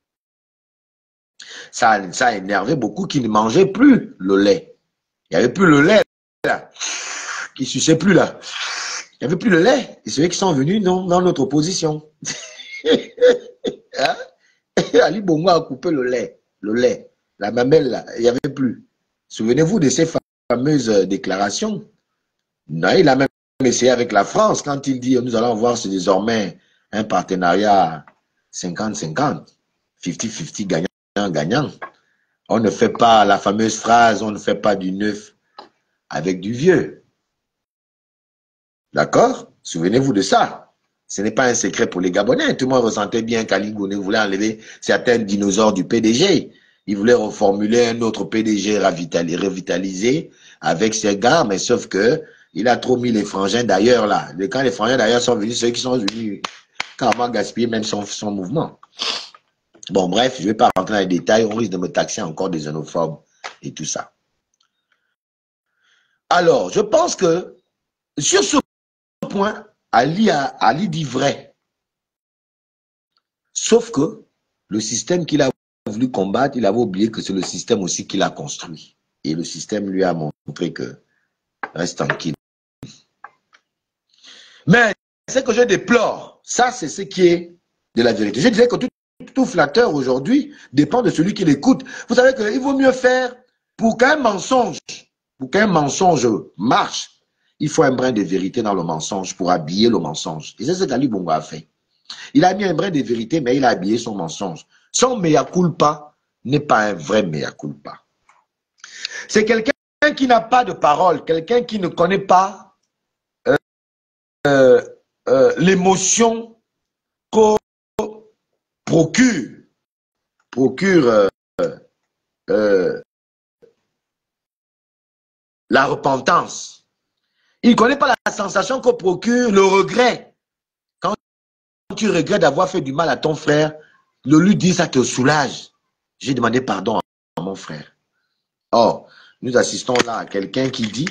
Ça a énervé beaucoup qui ne mangeaient plus le lait. Il n'y avait plus le lait, là. Qui ne suçait plus, là. Il n'y avait plus le lait. Et ceux qui sont venus dans notre opposition. Hein? Ali Bongo a coupé le lait. La mamelle, là, il n'y avait plus. Souvenez-vous de ces fameuses déclarations. Non, il a même essayé avec la France quand il dit nous allons voir c'est désormais un partenariat 50-50, 50-50 gagnant-gagnant. On ne fait pas la fameuse phrase, on ne fait pas du neuf avec du vieux. D'accord? Souvenez-vous de ça. Ce n'est pas un secret pour les Gabonais. Tout le monde ressentait bien qu'Ali Bongo voulait enlever certains dinosaures du PDG. Il voulait reformuler un autre PDG revitalisé avec ses gars, mais sauf que il a trop mis les frangins d'ailleurs là. Quand les frangins d'ailleurs sont venus, ceux qui sont venus carrément gaspiller même son mouvement. Bon, bref, je ne vais pas rentrer dans les détails. On risque de me taxer encore des xénophobes et tout ça. Alors, je pense que sur ce point, Ali dit vrai. Sauf que le système qu'il a voulu combattre, il avait oublié que c'est le système aussi qu'il a construit. Et le système lui a montré que reste tranquille. Mais ce que je déplore, ça c'est ce qui est de la vérité. Je disais que tout flatteur aujourd'hui dépend de celui qui l'écoute. Vous savez qu'il vaut mieux faire pour qu'un mensonge marche, il faut un brin de vérité dans le mensonge pour habiller le mensonge. Et c'est ce qu'Ali Bongo a fait. Il a mis un brin de vérité, mais il a habillé son mensonge. Son mea culpa n'est pas un vrai mea culpa. C'est quelqu'un qui n'a pas de parole, quelqu'un qui ne connaît pas l'émotion qu'on procure la repentance. Il ne connaît pas la sensation qu'on procure le regret. Quand tu regrettes d'avoir fait du mal à ton frère, le lui dire, ça te soulage. J'ai demandé pardon à mon frère. Or, nous assistons là à quelqu'un qui dit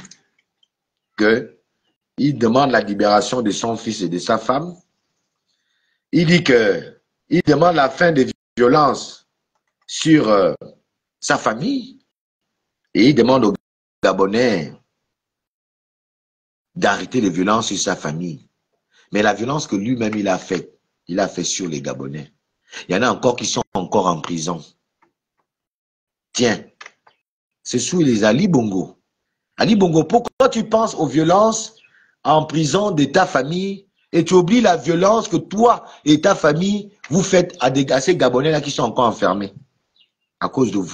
qu'il demande la libération de son fils et de sa femme. Il dit qu'il demande la fin des violences sur sa famille. Et il demande aux Gabonais d'arrêter les violences sur sa famille. Mais la violence que lui-même il a fait sur les Gabonais. Il y en a encore qui sont encore en prison. Tiens, c'est sous les Ali Bongo. Ali Bongo, pourquoi tu penses aux violences en prison de ta famille et tu oublies la violence que toi et ta famille vous faites à ces Gabonais-là qui sont encore enfermés à cause de vous?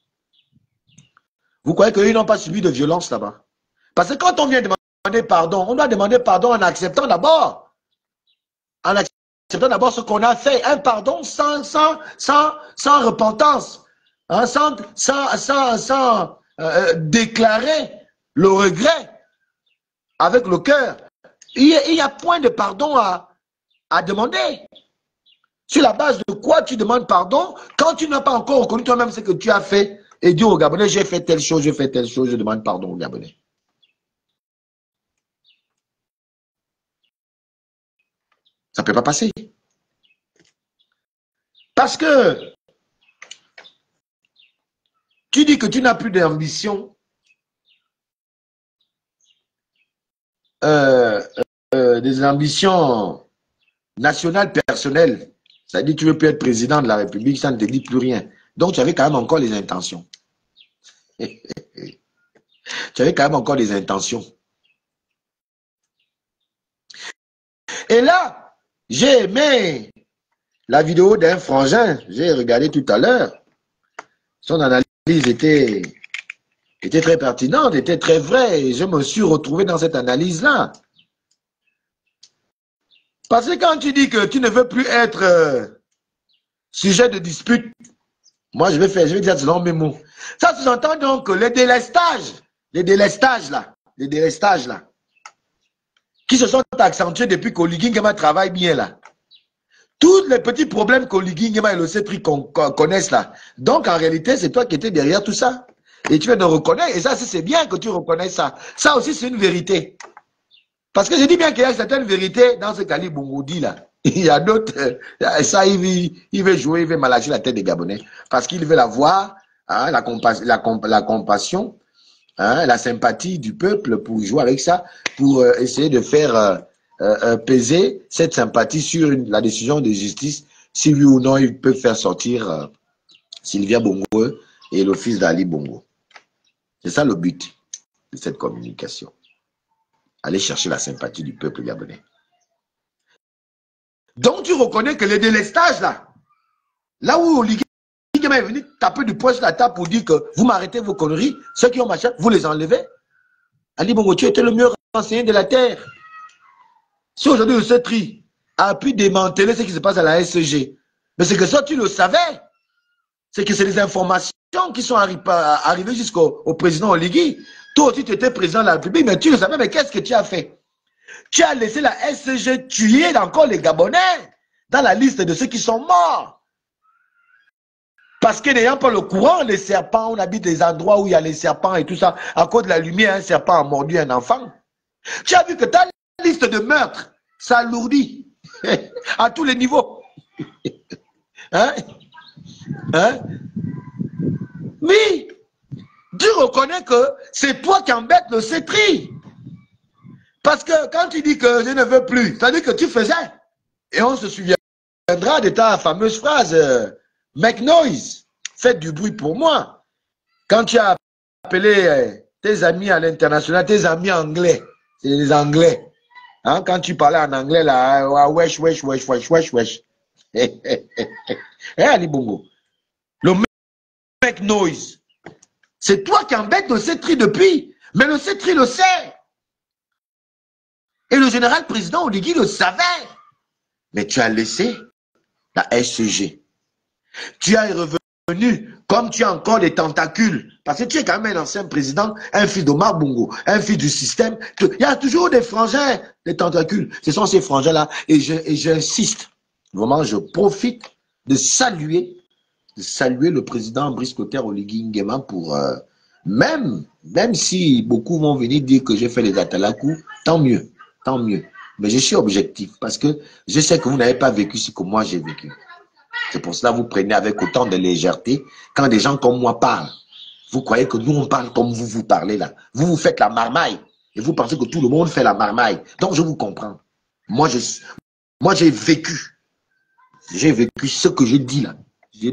Vous croyez qu'ils n'ont pas subi de violence là-bas? Parce que quand on vient demander pardon, on doit demander pardon en acceptant d'abord. En acceptant d'abord ce qu'on a fait. Un pardon sans repentance. Hein, sans déclarer le regret avec le cœur. Il y a point de pardon à demander. Sur la base de quoi tu demandes pardon quand tu n'as pas encore reconnu toi-même ce que tu as fait et dit aux Gabonais, j'ai fait telle chose, je demande pardon aux Gabonais. Ça ne peut pas passer. Parce que tu dis que tu n'as plus d'ambition des ambitions nationales personnelles. C'est-à-dire que tu ne veux plus être président de la République, ça ne te dit plus rien. Donc tu avais quand même encore les intentions. Tu avais quand même encore des intentions. Et là, j'ai aimé la vidéo d'un frangin, j'ai regardé tout à l'heure. Son analyse était très pertinente, était très vraie. Et je me suis retrouvé dans cette analyse-là. Parce que quand tu dis que tu ne veux plus être sujet de dispute, moi je vais dire selon mes mots. Ça sous-entend donc que les délestages là, qui se sont accentués depuis qu'Oligui Nguema travaille bien là. Tous les petits problèmes qu'Oligui Nguema et le CETRI connaissent là. Donc en réalité, c'est toi qui étais derrière tout ça. Et tu viens de reconnaître, et ça c'est bien que tu reconnais ça. Ça aussi c'est une vérité. Parce que je dis bien qu'il y a certaines vérités dans ce qu'Ali Bongo dit là. Il y a d'autres, ça il veut jouer, il veut malacher la tête des Gabonais. Parce qu'il veut avoir hein, la compassion, hein, la sympathie du peuple pour jouer avec ça, pour essayer de faire peser cette sympathie sur la décision de justice, si oui ou non il peut faire sortir Sylvia Bongo et le fils d'Ali Bongo. C'est ça le but de cette communication. Aller chercher la sympathie du peuple gabonais. Donc tu reconnais que les délestages là où Oligui Nguema est venu taper du poing sur la table pour dire que vous m'arrêtez vos conneries, ceux qui ont machin, vous les enlevez. Ali Bongo, tu étais le mieux renseigné de la terre. Si aujourd'hui le CETRI a pu démanteler ce qui se passe à la SCG, mais c'est que ça tu le savais. C'est que c'est les informations qui sont arrivées jusqu'au président Oligui. Toi aussi tu étais président de la République, mais tu le savais, mais qu'est-ce que tu as fait? Tu as laissé la SCG tuer encore les Gabonais dans la liste de ceux qui sont morts. Parce que n'ayant pas le courant, les serpents, on habite des endroits où il y a les serpents et tout ça. À cause de la lumière, un serpent a mordu un enfant. Tu as vu que ta liste de meurtres s'alourdit à tous les niveaux. Hein? Hein? Oui, Dieu reconnaît que c'est toi qui embêtes le cétri. Parce que quand tu dis que je ne veux plus, ça veut dire que tu faisais. Et on se souviendra de ta fameuse phrase, make noise, faites du bruit pour moi. Quand tu as appelé tes amis à l'international, tes amis anglais, c'est les anglais. Hein, quand tu parlais en anglais, là, wesh, wesh, wesh, wesh, wesh, wesh. Ali Bongo. Le make noise. C'est toi qui embêtes le cétri depuis. Mais le cétri le sait. Et le général président Oligui le savait. Mais tu as laissé la SG. Tu es revenu comme tu as encore des tentacules. Parce que tu es quand même un ancien président, un fils d'Omar Bongo, un fils du système. Il y a toujours des frangins, des tentacules. Ce sont ces frangins-là. Et j'insiste. Vraiment, je profite de saluer le président Brice Clotaire Oligui Nguema pour... même si beaucoup vont venir dire que j'ai fait les atalakou, tant mieux. Tant mieux. Mais je suis objectif parce que je sais que vous n'avez pas vécu ce que moi j'ai vécu. C'est pour cela que vous prenez avec autant de légèreté quand des gens comme moi parlent. Vous croyez que nous on parle comme vous parlez là. Vous faites la marmaille et vous pensez que tout le monde fait la marmaille. Donc je vous comprends. Moi j'ai vécu. J'ai vécu ce que je dis là.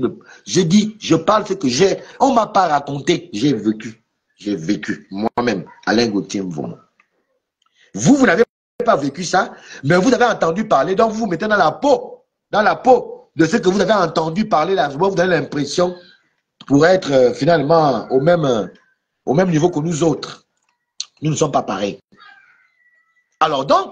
Je parle ce que j'ai. On m'a pas raconté. J'ai vécu. J'ai vécu moi-même. Alain Gauthier Mvomo. Vous n'avez pas vécu ça, mais vous avez entendu parler, donc vous vous mettez dans la peau de ce que vous avez entendu parler là. Vous avez l'impression pour être finalement au même niveau que nous autres. Nous ne sommes pas pareils. Alors donc,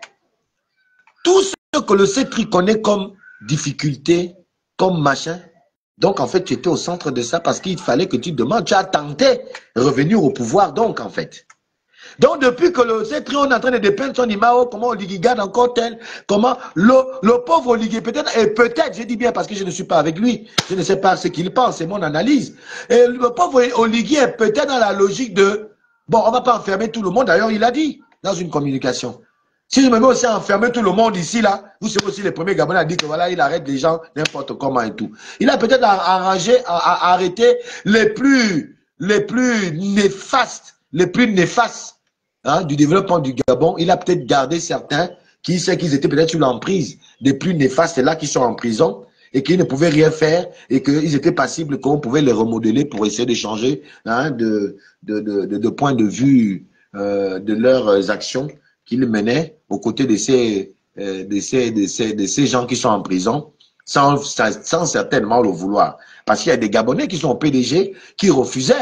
tout ce que le cétri connaît comme difficulté, comme machin, donc en fait tu étais au centre de ça parce qu'il fallait que tu demandes, tu as tenté de revenir au pouvoir donc en fait. Donc, depuis que le cétri, on est en train de dépeindre son image, comment Oligui garde encore tel, comment le pauvre Oligui, peut-être, et peut-être, je dis bien parce que je ne suis pas avec lui, je ne sais pas ce qu'il pense, c'est mon analyse. Et le pauvre Oligui est peut-être dans la logique de, bon, on ne va pas enfermer tout le monde, d'ailleurs, il a dit dans une communication. Si je me mets aussi à enfermer tout le monde ici, là, vous serez aussi les premiers Gabonais à dire que voilà, il arrête les gens n'importe comment et tout. Il a peut-être arrêté les plus néfastes, hein, du développement du Gabon. Il a peut-être gardé certains qui sait qu'ils étaient peut-être sous l'emprise des plus néfastes là qui sont en prison et qui ne pouvaient rien faire et qu'ils étaient passibles, qu'on pouvait les remodeler pour essayer de changer hein, de point de vue de leurs actions qu'ils menaient aux côtés de ces gens qui sont en prison sans certainement le vouloir. Parce qu'il y a des Gabonais qui sont au PDG qui refusaient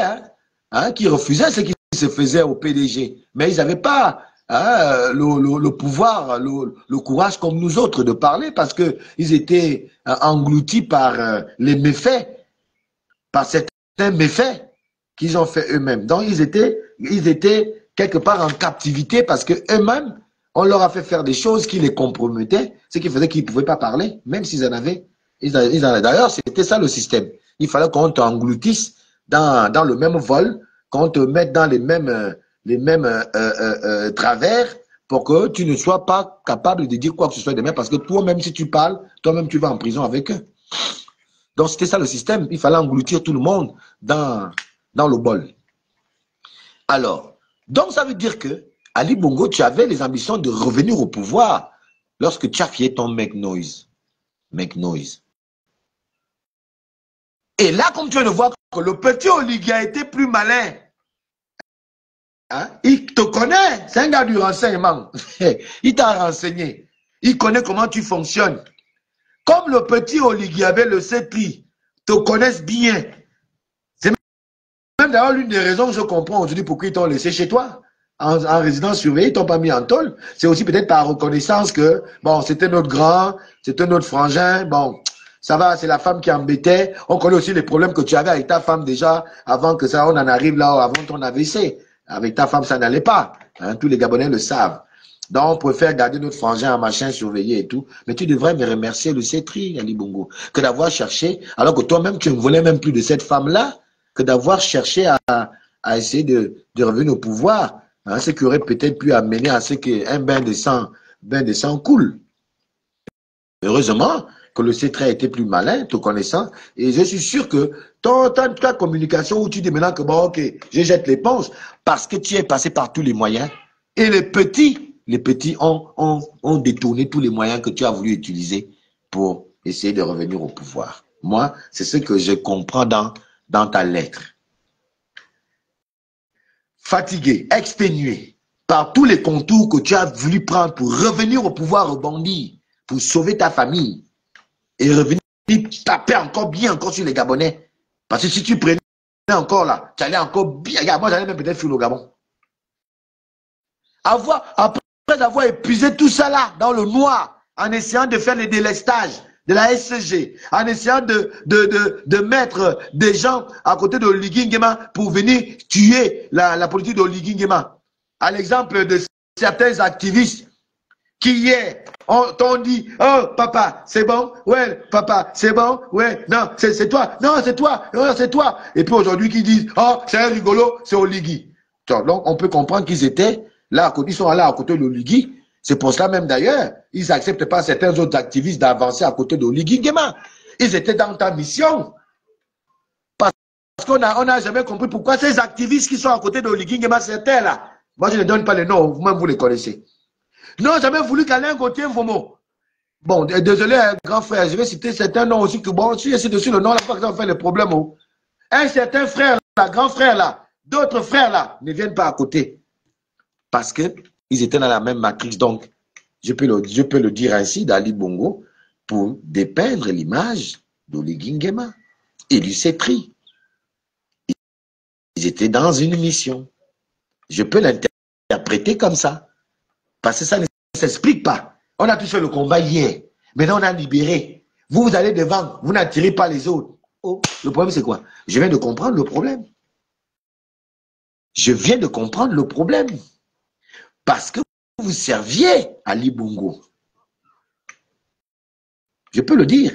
ce qui se faisait au PDG. Mais ils n'avaient pas le pouvoir, le courage comme nous autres de parler parce qu'ils étaient engloutis par les méfaits, par certains méfaits qu'ils ont fait eux-mêmes. Donc ils étaient quelque part en captivité parce qu'eux-mêmes, on leur a fait faire des choses qui les compromettaient, ce qui faisait qu'ils ne pouvaient pas parler, même s'ils en avaient. D'ailleurs, c'était ça le système. Il fallait qu'on t'engloutisse dans le même vol, qu'on te mette dans les mêmes travers pour que tu ne sois pas capable de dire quoi que ce soit demain parce que toi-même, si tu parles, toi-même, tu vas en prison avec eux. Donc, c'était ça le système. Il fallait engloutir tout le monde dans le bol. Alors, donc ça veut dire que Ali Bongo, tu avais les ambitions de revenir au pouvoir lorsque tu as fait ton make noise. Make noise. Et là, comme tu viens de voir que le petit Oligui a été plus malin, hein? Il te connaît, c'est un gars du renseignement. Il t'a renseigné. Il connaît comment tu fonctionnes. Comme le petit Oligui avait le cétri, te connaissent bien. C'est même d'ailleurs l'une des raisons que je comprends aujourd'hui pourquoi ils t'ont laissé chez toi. En résidence surveillée, ils t'ont pas mis en tôle. C'est aussi peut-être par reconnaissance que, bon, c'était notre grand, c'était notre frangin, bon, ça va, c'est la femme qui embêtait. On connaît aussi les problèmes que tu avais avec ta femme déjà, avant que ça, on en arrive là, avant ton AVC. Avec ta femme, ça n'allait pas. Hein, tous les Gabonais le savent. Donc, on préfère garder notre frangin en machin surveillé et tout. Mais tu devrais me remercier le Cetri, Ali Bongo, que d'avoir cherché, alors que toi-même, tu ne voulais même plus de cette femme-là, que d'avoir cherché à essayer de revenir au pouvoir. Hein, ce qui aurait peut-être pu amener à ce qu'un bain de sang coule. Heureusement que le C3 a été plus malin, te connaissant, et je suis sûr que ta communication où tu dis maintenant que bon, ok, je jette l'éponge, parce que tu es passé par tous les moyens, et les petits ont détourné tous les moyens que tu as voulu utiliser pour essayer de revenir au pouvoir. Moi, c'est ce que je comprends dans ta lettre. Fatigué, exténué par tous les contours que tu as voulu prendre pour revenir au pouvoir rebondir, pour sauver ta famille, et revenir taper encore sur les Gabonais. Parce que si tu prenais encore là, tu allais encore bien. Regarde, moi, j'allais même peut-être fuir le Gabon. Après avoir épuisé tout ça là, dans le noir, en essayant de faire les délestages de la SCG, en essayant de mettre des gens à côté de Oligui Nguema pour venir tuer la politique d'Oligui Nguema. À l'exemple de certains activistes qui hier t'ont dit, oh papa, c'est bon, ouais, papa, c'est bon, ouais, non, c'est toi, non, c'est toi, non, c'est toi. Et puis aujourd'hui qui disent, oh, c'est un rigolo, c'est Oligui. Donc on peut comprendre qu'ils étaient là, ils sont là à côté de Oligui. C'est pour cela même d'ailleurs, ils n'acceptent pas certains autres activistes d'avancer à côté d'Oligui Nguema. Ils étaient dans ta mission. Parce qu'on n'a jamais compris pourquoi ces activistes qui sont à côté d'Oligui Nguema, c'était là. Moi, je ne donne pas les noms, vous-même vous les connaissez. Non, jamais voulu qu'Alain Gauthier Mvomo. Bon, désolé, grand frère, je vais citer certains noms aussi que bon, si c'est dessus le nom, là, pas que ça fait le problème. Oh. Un certain frère là, grand frère là, d'autres frères là, ne viennent pas à côté. Parce qu'ils étaient dans la même matrice. Donc, je peux le dire ainsi d'Ali Bongo pour dépeindre l'image d'Oligui Nguema et du Cetri. Ils étaient dans une mission. Je peux l'interpréter comme ça. Parce que ça ne s'explique pas. On a tous fait le combat hier. Maintenant, on a libéré. Vous allez devant. Vous n'attirez pas les autres. Oh, le problème, c'est quoi? Je viens de comprendre le problème. Je viens de comprendre le problème. Parce que vous serviez à Ali Bongo. Je peux le dire.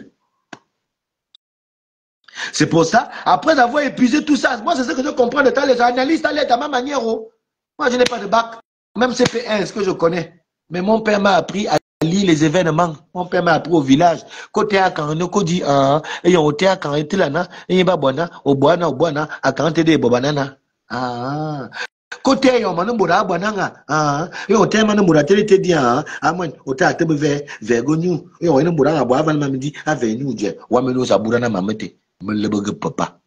C'est pour ça, après avoir épuisé tout ça, moi, c'est ce que je comprends de ta les analystes, allez à ma manière. Oh. Moi, je n'ai pas de bac. Même CP1, ce que je connais. Mais mon père m'a appris à lire les événements. Mon père m'a appris au village. Côté à quand on dit et on était à quand était là, et ba bona, au boana, à quand était bobanana. Ah. Côté on m'a nombré à bonanga. Et on t'aime nombré à télé te dit moi, au t'a te be vergonu. Et on est nombré à boire avant m'a dit à venir ou je. Ou ameno sa bourana mamete. Me le bug papa.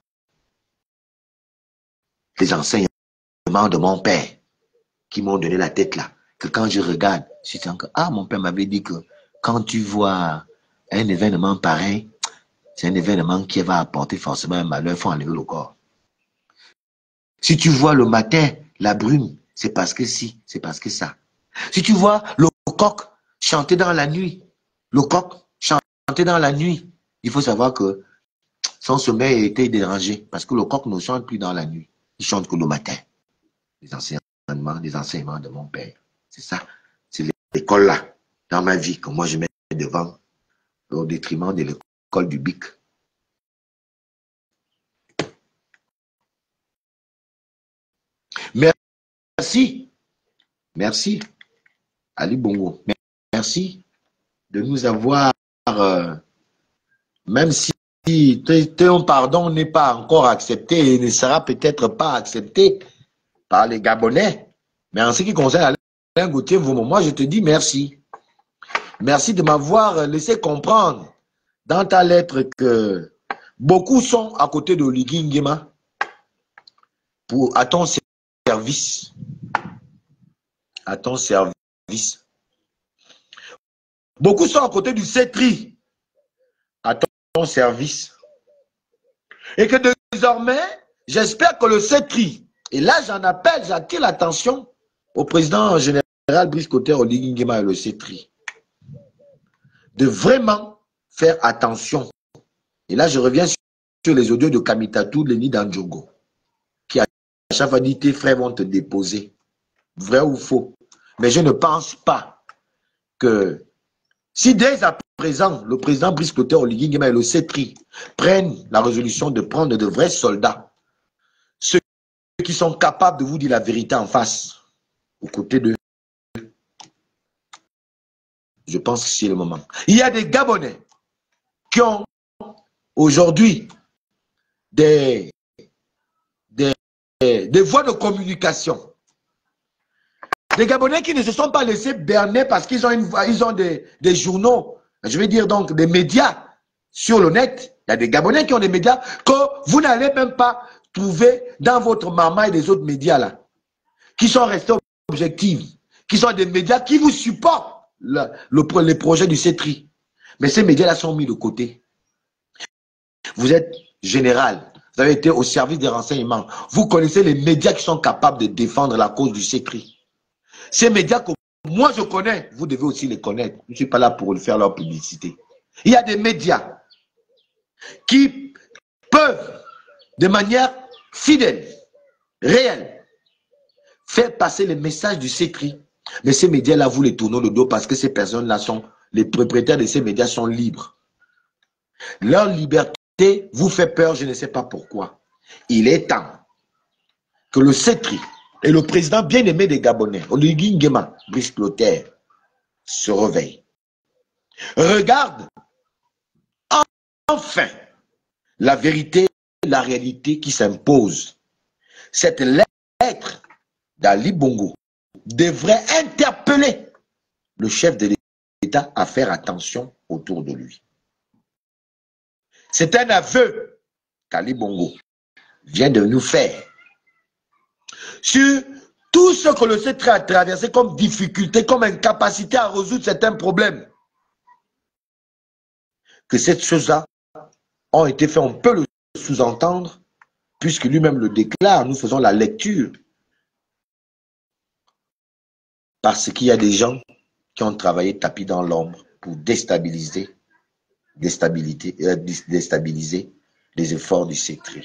Les enseignements de mon père qui m'ont donné la tête là. Que quand je regarde, je sens que, mon père m'avait dit que quand tu vois un événement pareil, c'est un événement qui va apporter forcément un malheur, il faut enlever le corps. Si tu vois le matin, la brume, c'est parce que si, c'est parce que ça. Si tu vois le coq chanter dans la nuit, le coq chanter dans la nuit, il faut savoir que son sommeil a été dérangé parce que le coq ne chante plus dans la nuit, il chante que le matin. Les enseignements de mon père. C'est ça. C'est l'école là, dans ma vie, que moi je mets devant, au détriment de l'école du BIC. Merci. Merci, Ali Bongo. Merci de nous avoir, même si ton pardon n'est pas encore accepté et ne sera peut-être pas accepté par les Gabonais, mais en ce qui concerne Alain Gauthier Mvomo, moi je te dis merci. Merci de m'avoir laissé comprendre dans ta lettre que beaucoup sont à côté de Oligui Nguema à ton service. À ton service. Beaucoup sont à côté du Cetri à ton service. Et que désormais, j'espère que le Cetri, et là j'attire l'attention au président général Brice Clotaire Oligui Nguema et le Cetri, de vraiment faire attention. Et là, je reviens sur les audios de Kamitatou, Lenny Dandjogo, qui à chaque fois dit tes frères vont te déposer. Vrai ou faux? Mais je ne pense pas que si dès à présent, le président Brice Clotaire Oligui Nguema et le CETRI prennent la résolution de prendre de vrais soldats, ceux qui sont capables de vous dire la vérité en face, aux côtés d'eux, je pense que c'est le moment. Il y a des Gabonais qui ont aujourd'hui des voies de communication. Des Gabonais qui ne se sont pas laissés berner parce qu'ils ont des journaux, je vais dire donc des médias sur le net. Il y a des Gabonais qui ont des médias que vous n'allez même pas trouver dans votre maman et des autres médias là, qui sont restés objectifs, qui sont des médias qui vous supportent les projets du CETRI. Mais ces médias là sont mis de côté. Vous êtes général, vous avez été au service des renseignements, vous connaissez les médias qui sont capables de défendre la cause du CETRI. Ces médias que moi je connais, vous devez aussi les connaître. Je ne suis pas là pour faire leur publicité. Il y a des médias qui peuvent, de manière fidèle, réelle, faire passer les messages du CETRI. Mais ces médias-là, vous les tournez le dos parce que ces personnes-là sont, les propriétaires de ces médias sont libres. Leur liberté vous fait peur, je ne sais pas pourquoi. Il est temps que le CETRI et le président bien-aimé des Gabonais, Oligui Nguema, Brice Clotaire, se réveille. Regarde enfin la vérité, la réalité qui s'impose. Cette lettre d'Ali Bongo devrait interpeller le chef de l'État à faire attention autour de lui. C'est un aveu qu'Ali Bongo vient de nous faire sur tout ce que le CETRI a traversé comme difficulté, comme incapacité à résoudre certains problèmes. Que cette chose-là ont été faites, on peut le sous-entendre, puisque lui-même le déclare, nous faisons la lecture. Parce qu'il y a des gens qui ont travaillé tapis dans l'ombre pour déstabiliser les efforts du CETRI.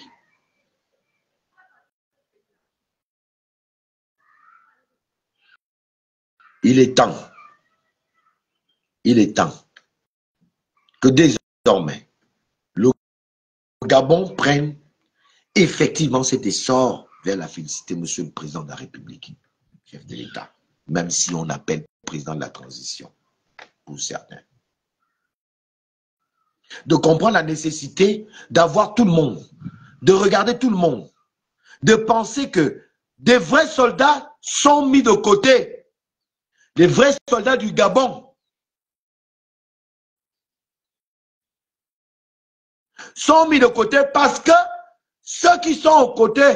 Il est temps que désormais le Gabon prenne effectivement cet essor vers la félicité, Monsieur le Président de la République, chef de l'État, même si on appelle président de la transition, pour certains. De comprendre la nécessité d'avoir tout le monde, de regarder tout le monde, de penser que des vrais soldats sont mis de côté. Les vrais soldats du Gabon sont mis de côté parce que ceux qui sont aux côtés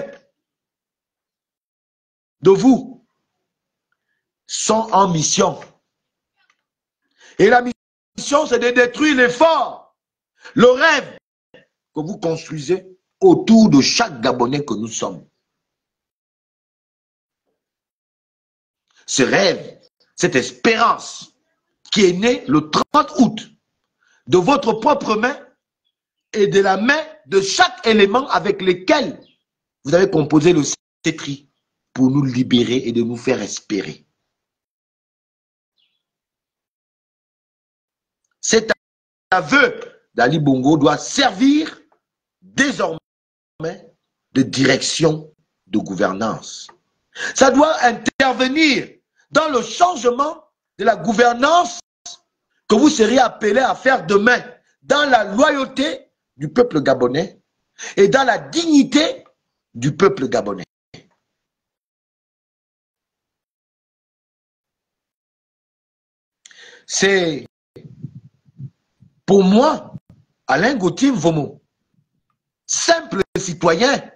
de vous sont en mission. Et la mission, c'est de détruire l'effort, le rêve que vous construisez autour de chaque Gabonais que nous sommes. Ce rêve, cette espérance qui est née le 30 août de votre propre main et de la main de chaque élément avec lequel vous avez composé le CETRI pour nous libérer et de nous faire espérer. Cet aveu d'Ali Bongo doit servir désormais de direction de gouvernance. Ça doit intervenir dans le changement de la gouvernance que vous seriez appelé à faire demain, dans la loyauté du peuple gabonais et dans la dignité du peuple gabonais. C'est pour moi, Alain Gauthier Mvomo, simple citoyen,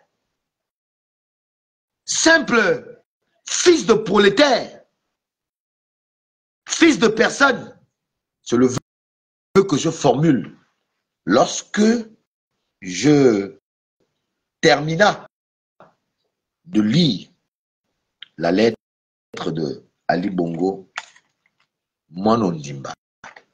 simple fils de prolétaire, fils de personne, c'est le vœu que je formule lorsque je termina de lire la lettre de Ali Bongo Monondimba.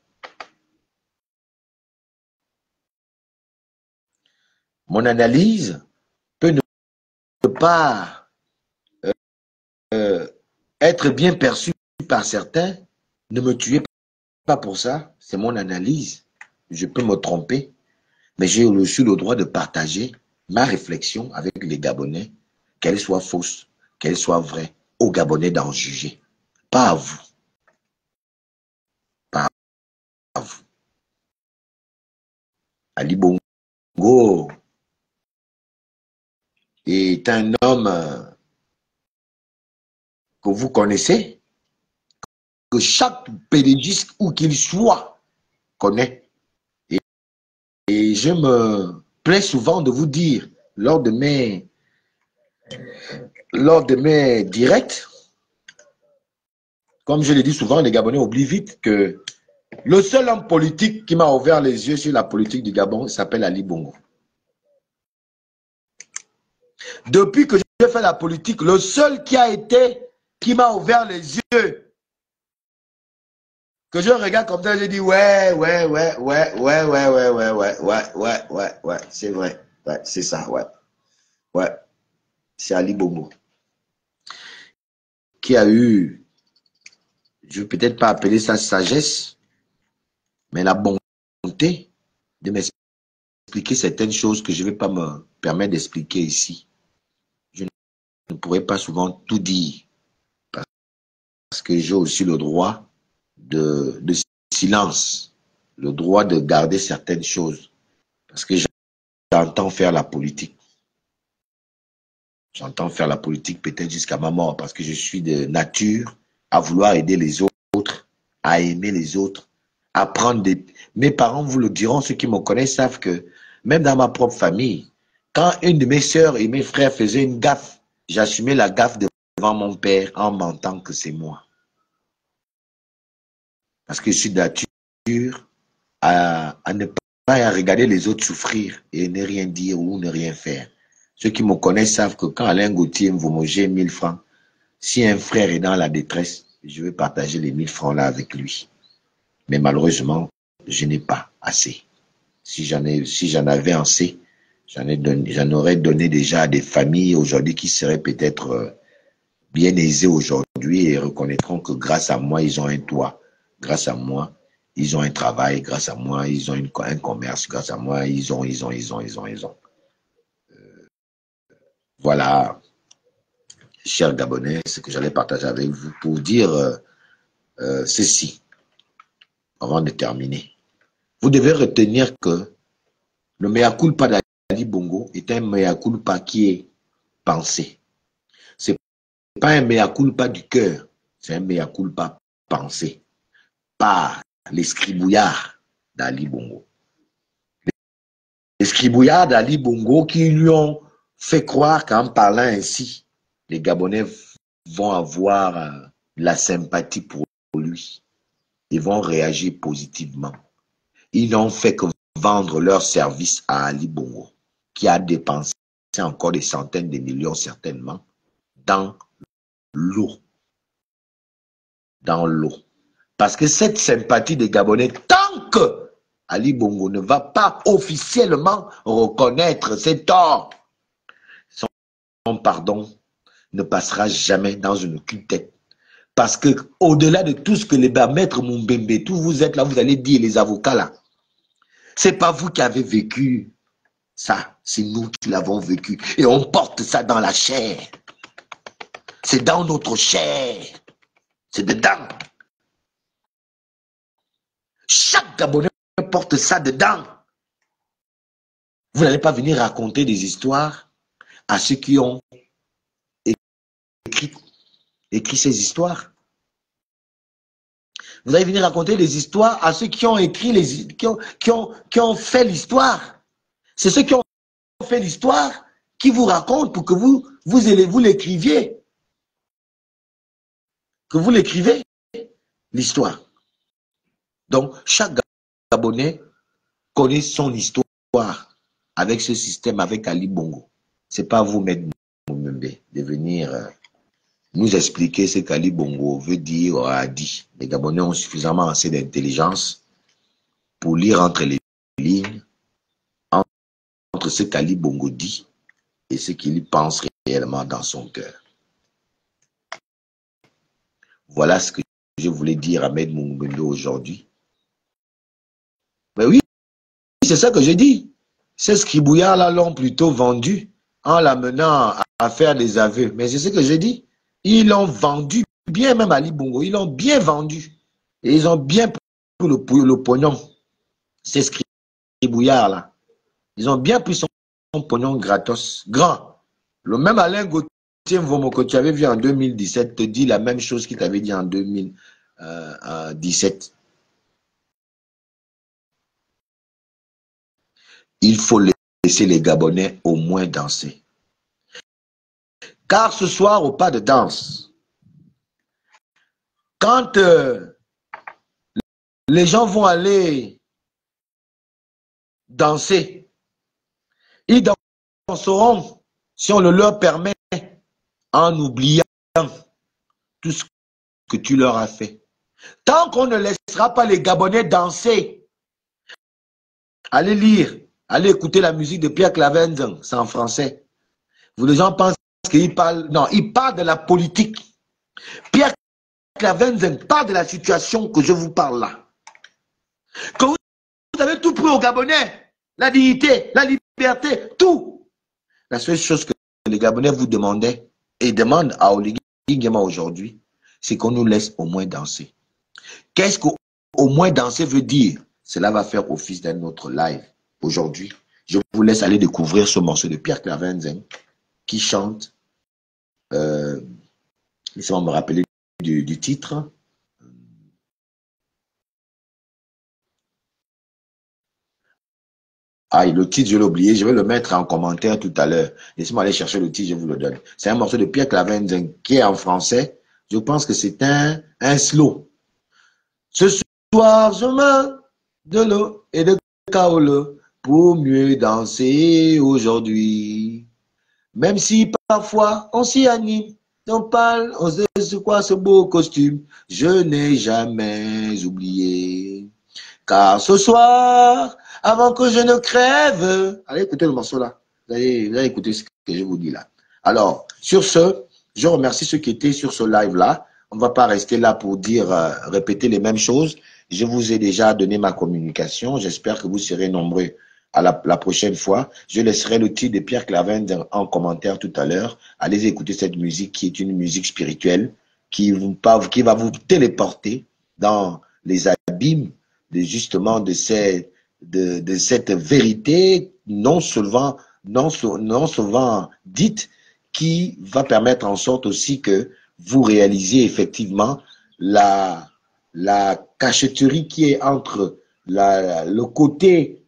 Mon analyse peut ne pas être bien perçue par certains. Ne me tuez pas pour ça. C'est mon analyse. Je peux me tromper. Mais j'ai aussi le droit de partager ma réflexion avec les Gabonais, qu'elle soit fausse, qu'elle soit vraie, aux Gabonais d'en juger. Pas à vous. Pas à vous. Ali Bongo est un homme que vous connaissez, que chaque pédagogiste, où qu'il soit, connaît. Et je me plais souvent de vous dire, lors de mes directs, comme je le dis souvent, les Gabonais oublient vite que le seul homme politique qui m'a ouvert les yeux sur la politique du Gabon s'appelle Ali Bongo. Depuis que j'ai fait la politique, le seul qui m'a ouvert les yeux, que je regarde comme ça, je dis ouais, c'est vrai, ouais, c'est ça, ouais, c'est Ali Bongo, qui a eu, je ne vais peut-être pas appeler ça sagesse, mais la bonté de m'expliquer certaines choses que je ne vais pas me permettre d'expliquer ici. Je ne pourrais pas souvent tout dire, parce que j'ai aussi le droit de silence, le droit de garder certaines choses, parce que j'entends faire la politique. J'entends faire la politique peut-être jusqu'à ma mort, parce que je suis de nature à vouloir aider les autres, à aimer les autres, à prendre des... Mes parents vous le diront, ceux qui me connaissent savent que même dans ma propre famille, quand une de mes sœurs et mes frères faisaient une gaffe, j'assumais la gaffe devant mon père en mentant que c'est moi. Parce que je suis de nature à ne pas regarder les autres souffrir et ne rien dire ou ne rien faire. Ceux qui me connaissent savent que quand Alain Gauthier me vomogé 1000 francs, si un frère est dans la détresse, je vais partager les 1000 francs là avec lui. Mais malheureusement, je n'ai pas assez. Si j'en avais assez, j'en aurais donné déjà à des familles aujourd'hui qui seraient peut-être bien aisées aujourd'hui et reconnaîtront que grâce à moi, ils ont un toit. Grâce à moi, ils ont un travail. Grâce à moi, ils ont un commerce. Grâce à moi, ils ont. Voilà, chers Gabonais, ce que j'allais partager avec vous pour dire ceci, avant de terminer. Vous devez retenir que le mea culpa d'Ali Bongo est un mea culpa qui est pensé. Ce n'est pas un mea culpa du cœur, c'est un mea culpa pensé par les scribouillards d'Ali Bongo. Les scribouillards d'Ali Bongo qui lui ont fait croire qu'en parlant ainsi, les Gabonais vont avoir la sympathie pour lui. Ils vont réagir positivement. Ils n'ont fait que vendre leur service à Ali Bongo, qui a dépensé encore des centaines de millions certainement dans l'eau. Dans l'eau. Parce que cette sympathie des Gabonais, tant que Ali Bongo ne va pas officiellement reconnaître ses torts, son pardon ne passera jamais dans une tête. Parce que au-delà de tout ce que les maîtres Mumbembe, tous vous êtes là, vous allez dire, les avocats là, c'est pas vous qui avez vécu ça, c'est nous qui l'avons vécu. Et on porte ça dans la chair. C'est dans notre chair. C'est dedans. Chaque Gabonais porte ça dedans. Vous n'allez pas venir raconter des histoires à ceux qui ont écrit ces histoires. Vous allez venir raconter des histoires à ceux qui ont écrit, qui ont fait l'histoire. C'est ceux qui ont fait l'histoire qui vous racontent pour que vous l'écriviez. Que vous l'écrivez, l'histoire. Donc, chaque Gabonais connaît son histoire avec ce système, avec Ali Bongo. Ce n'est pas vous, Maître Mumbembe, de venir nous expliquer ce qu'Ali Bongo veut dire ou a dit. Les Gabonais ont suffisamment assez d'intelligence pour lire entre les lignes, entre ce qu'Ali Bongo dit et ce qu'il pense réellement dans son cœur. Voilà ce que je voulais dire à Ahmed Mungwendo aujourd'hui. Mais oui, c'est ça que j'ai dit. Ces scribouillards-là l'ont plutôt vendu en l'amenant à faire des aveux. Mais c'est ce que j'ai dit. Ils l'ont vendu, bien même Ali Bongo, ils l'ont bien vendu. Et ils ont bien pris le pognon. Ces scribouillards-là. Ils ont bien pris son pognon gratos. Grand. Le même Alain Gauthier Mvomo que tu avais vu en 2017 te dit la même chose qu'il t'avait dit en 2017. Il faut laisser les Gabonais au moins danser. Car ce soir, au pas de danse, quand les gens vont aller danser, ils danseront, si on le leur permet, en oubliant tout ce que tu leur as fait. Tant qu'on ne laissera pas les Gabonais danser, allez lire, allez écouter la musique de Pierre Clavenzan, c'est en français. Les gens pensent qu'il parle, non, il parle de la politique. Pierre Clavenzan parle de la situation que je vous parle là. Que vous avez tout pris aux Gabonais, la dignité, la liberté, tout. La seule chose que les Gabonais vous demandaient et demandent à Oligui Nguema aujourd'hui, c'est qu'on nous laisse au moins danser. Qu'est-ce qu'au moins danser veut dire? Cela va faire office d'un autre live. Aujourd'hui, je vous laisse aller découvrir ce morceau de Pierre Clavenzan qui chante, laissez-moi me rappeler du titre. Ah, le titre, je l'ai oublié, je vais le mettre en commentaire tout à l'heure. Laissez-moi aller chercher le titre, je vous le donne. C'est un morceau de Pierre Clavenzan qui est en français. Je pense que c'est un slow. Ce soir, je mets de l'eau et de kaolo pour mieux danser aujourd'hui. Même si parfois on s'y anime, on parle, on sait c'est quoi ce beau costume, je n'ai jamais oublié. Car ce soir, avant que je ne crève, allez écouter le morceau là, vous allez écouter ce que je vous dis là. Alors, sur ce, je remercie ceux qui étaient sur ce live là. On ne va pas rester là pour dire, répéter les mêmes choses. Je vous ai déjà donné ma communication. J'espère que vous serez nombreux à la prochaine fois. Je laisserai le titre de Pierre Clavenzan en commentaire tout à l'heure. Allez écouter cette musique qui est une musique spirituelle qui va vous téléporter dans les abîmes justement de cette vérité non souvent dite, qui va permettre en sorte aussi que vous réalisez effectivement la cachotterie qui est entre le côté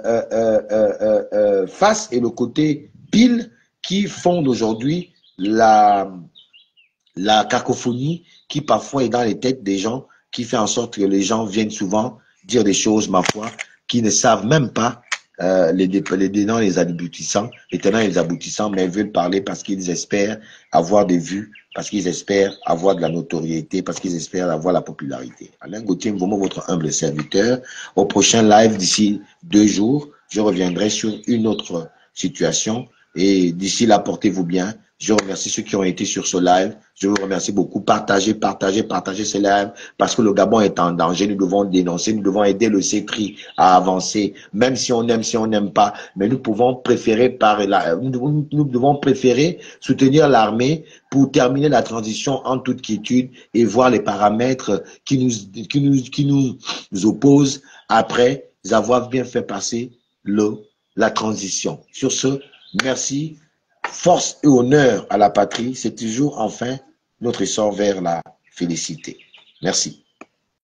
face et le côté pile qui fondent aujourd'hui la cacophonie qui parfois est dans les têtes des gens, qui fait en sorte que les gens viennent souvent dire des choses, ma foi, qui ne savent même pas les tenants et les aboutissants, mais veulent parler parce qu'ils espèrent avoir des vues, parce qu'ils espèrent avoir de la notoriété, parce qu'ils espèrent avoir la popularité. Alain Gauthier Mvomo, votre humble serviteur. Au prochain live, d'ici 2 jours, je reviendrai sur une autre situation. Et d'ici là, portez-vous bien. Je remercie ceux qui ont été sur ce live. Je vous remercie beaucoup. Partagez ce live parce que le Gabon est en danger. Nous devons dénoncer, nous devons aider le CETRI à avancer, même si on aime, si on n'aime pas. Mais nous pouvons préférer nous devons préférer soutenir l'armée pour terminer la transition en toute quiétude et voir les paramètres qui nous opposent après avoir bien fait passer la transition. Sur ce, merci. Force et honneur à la patrie, c'est toujours enfin notre essor vers la félicité. Merci.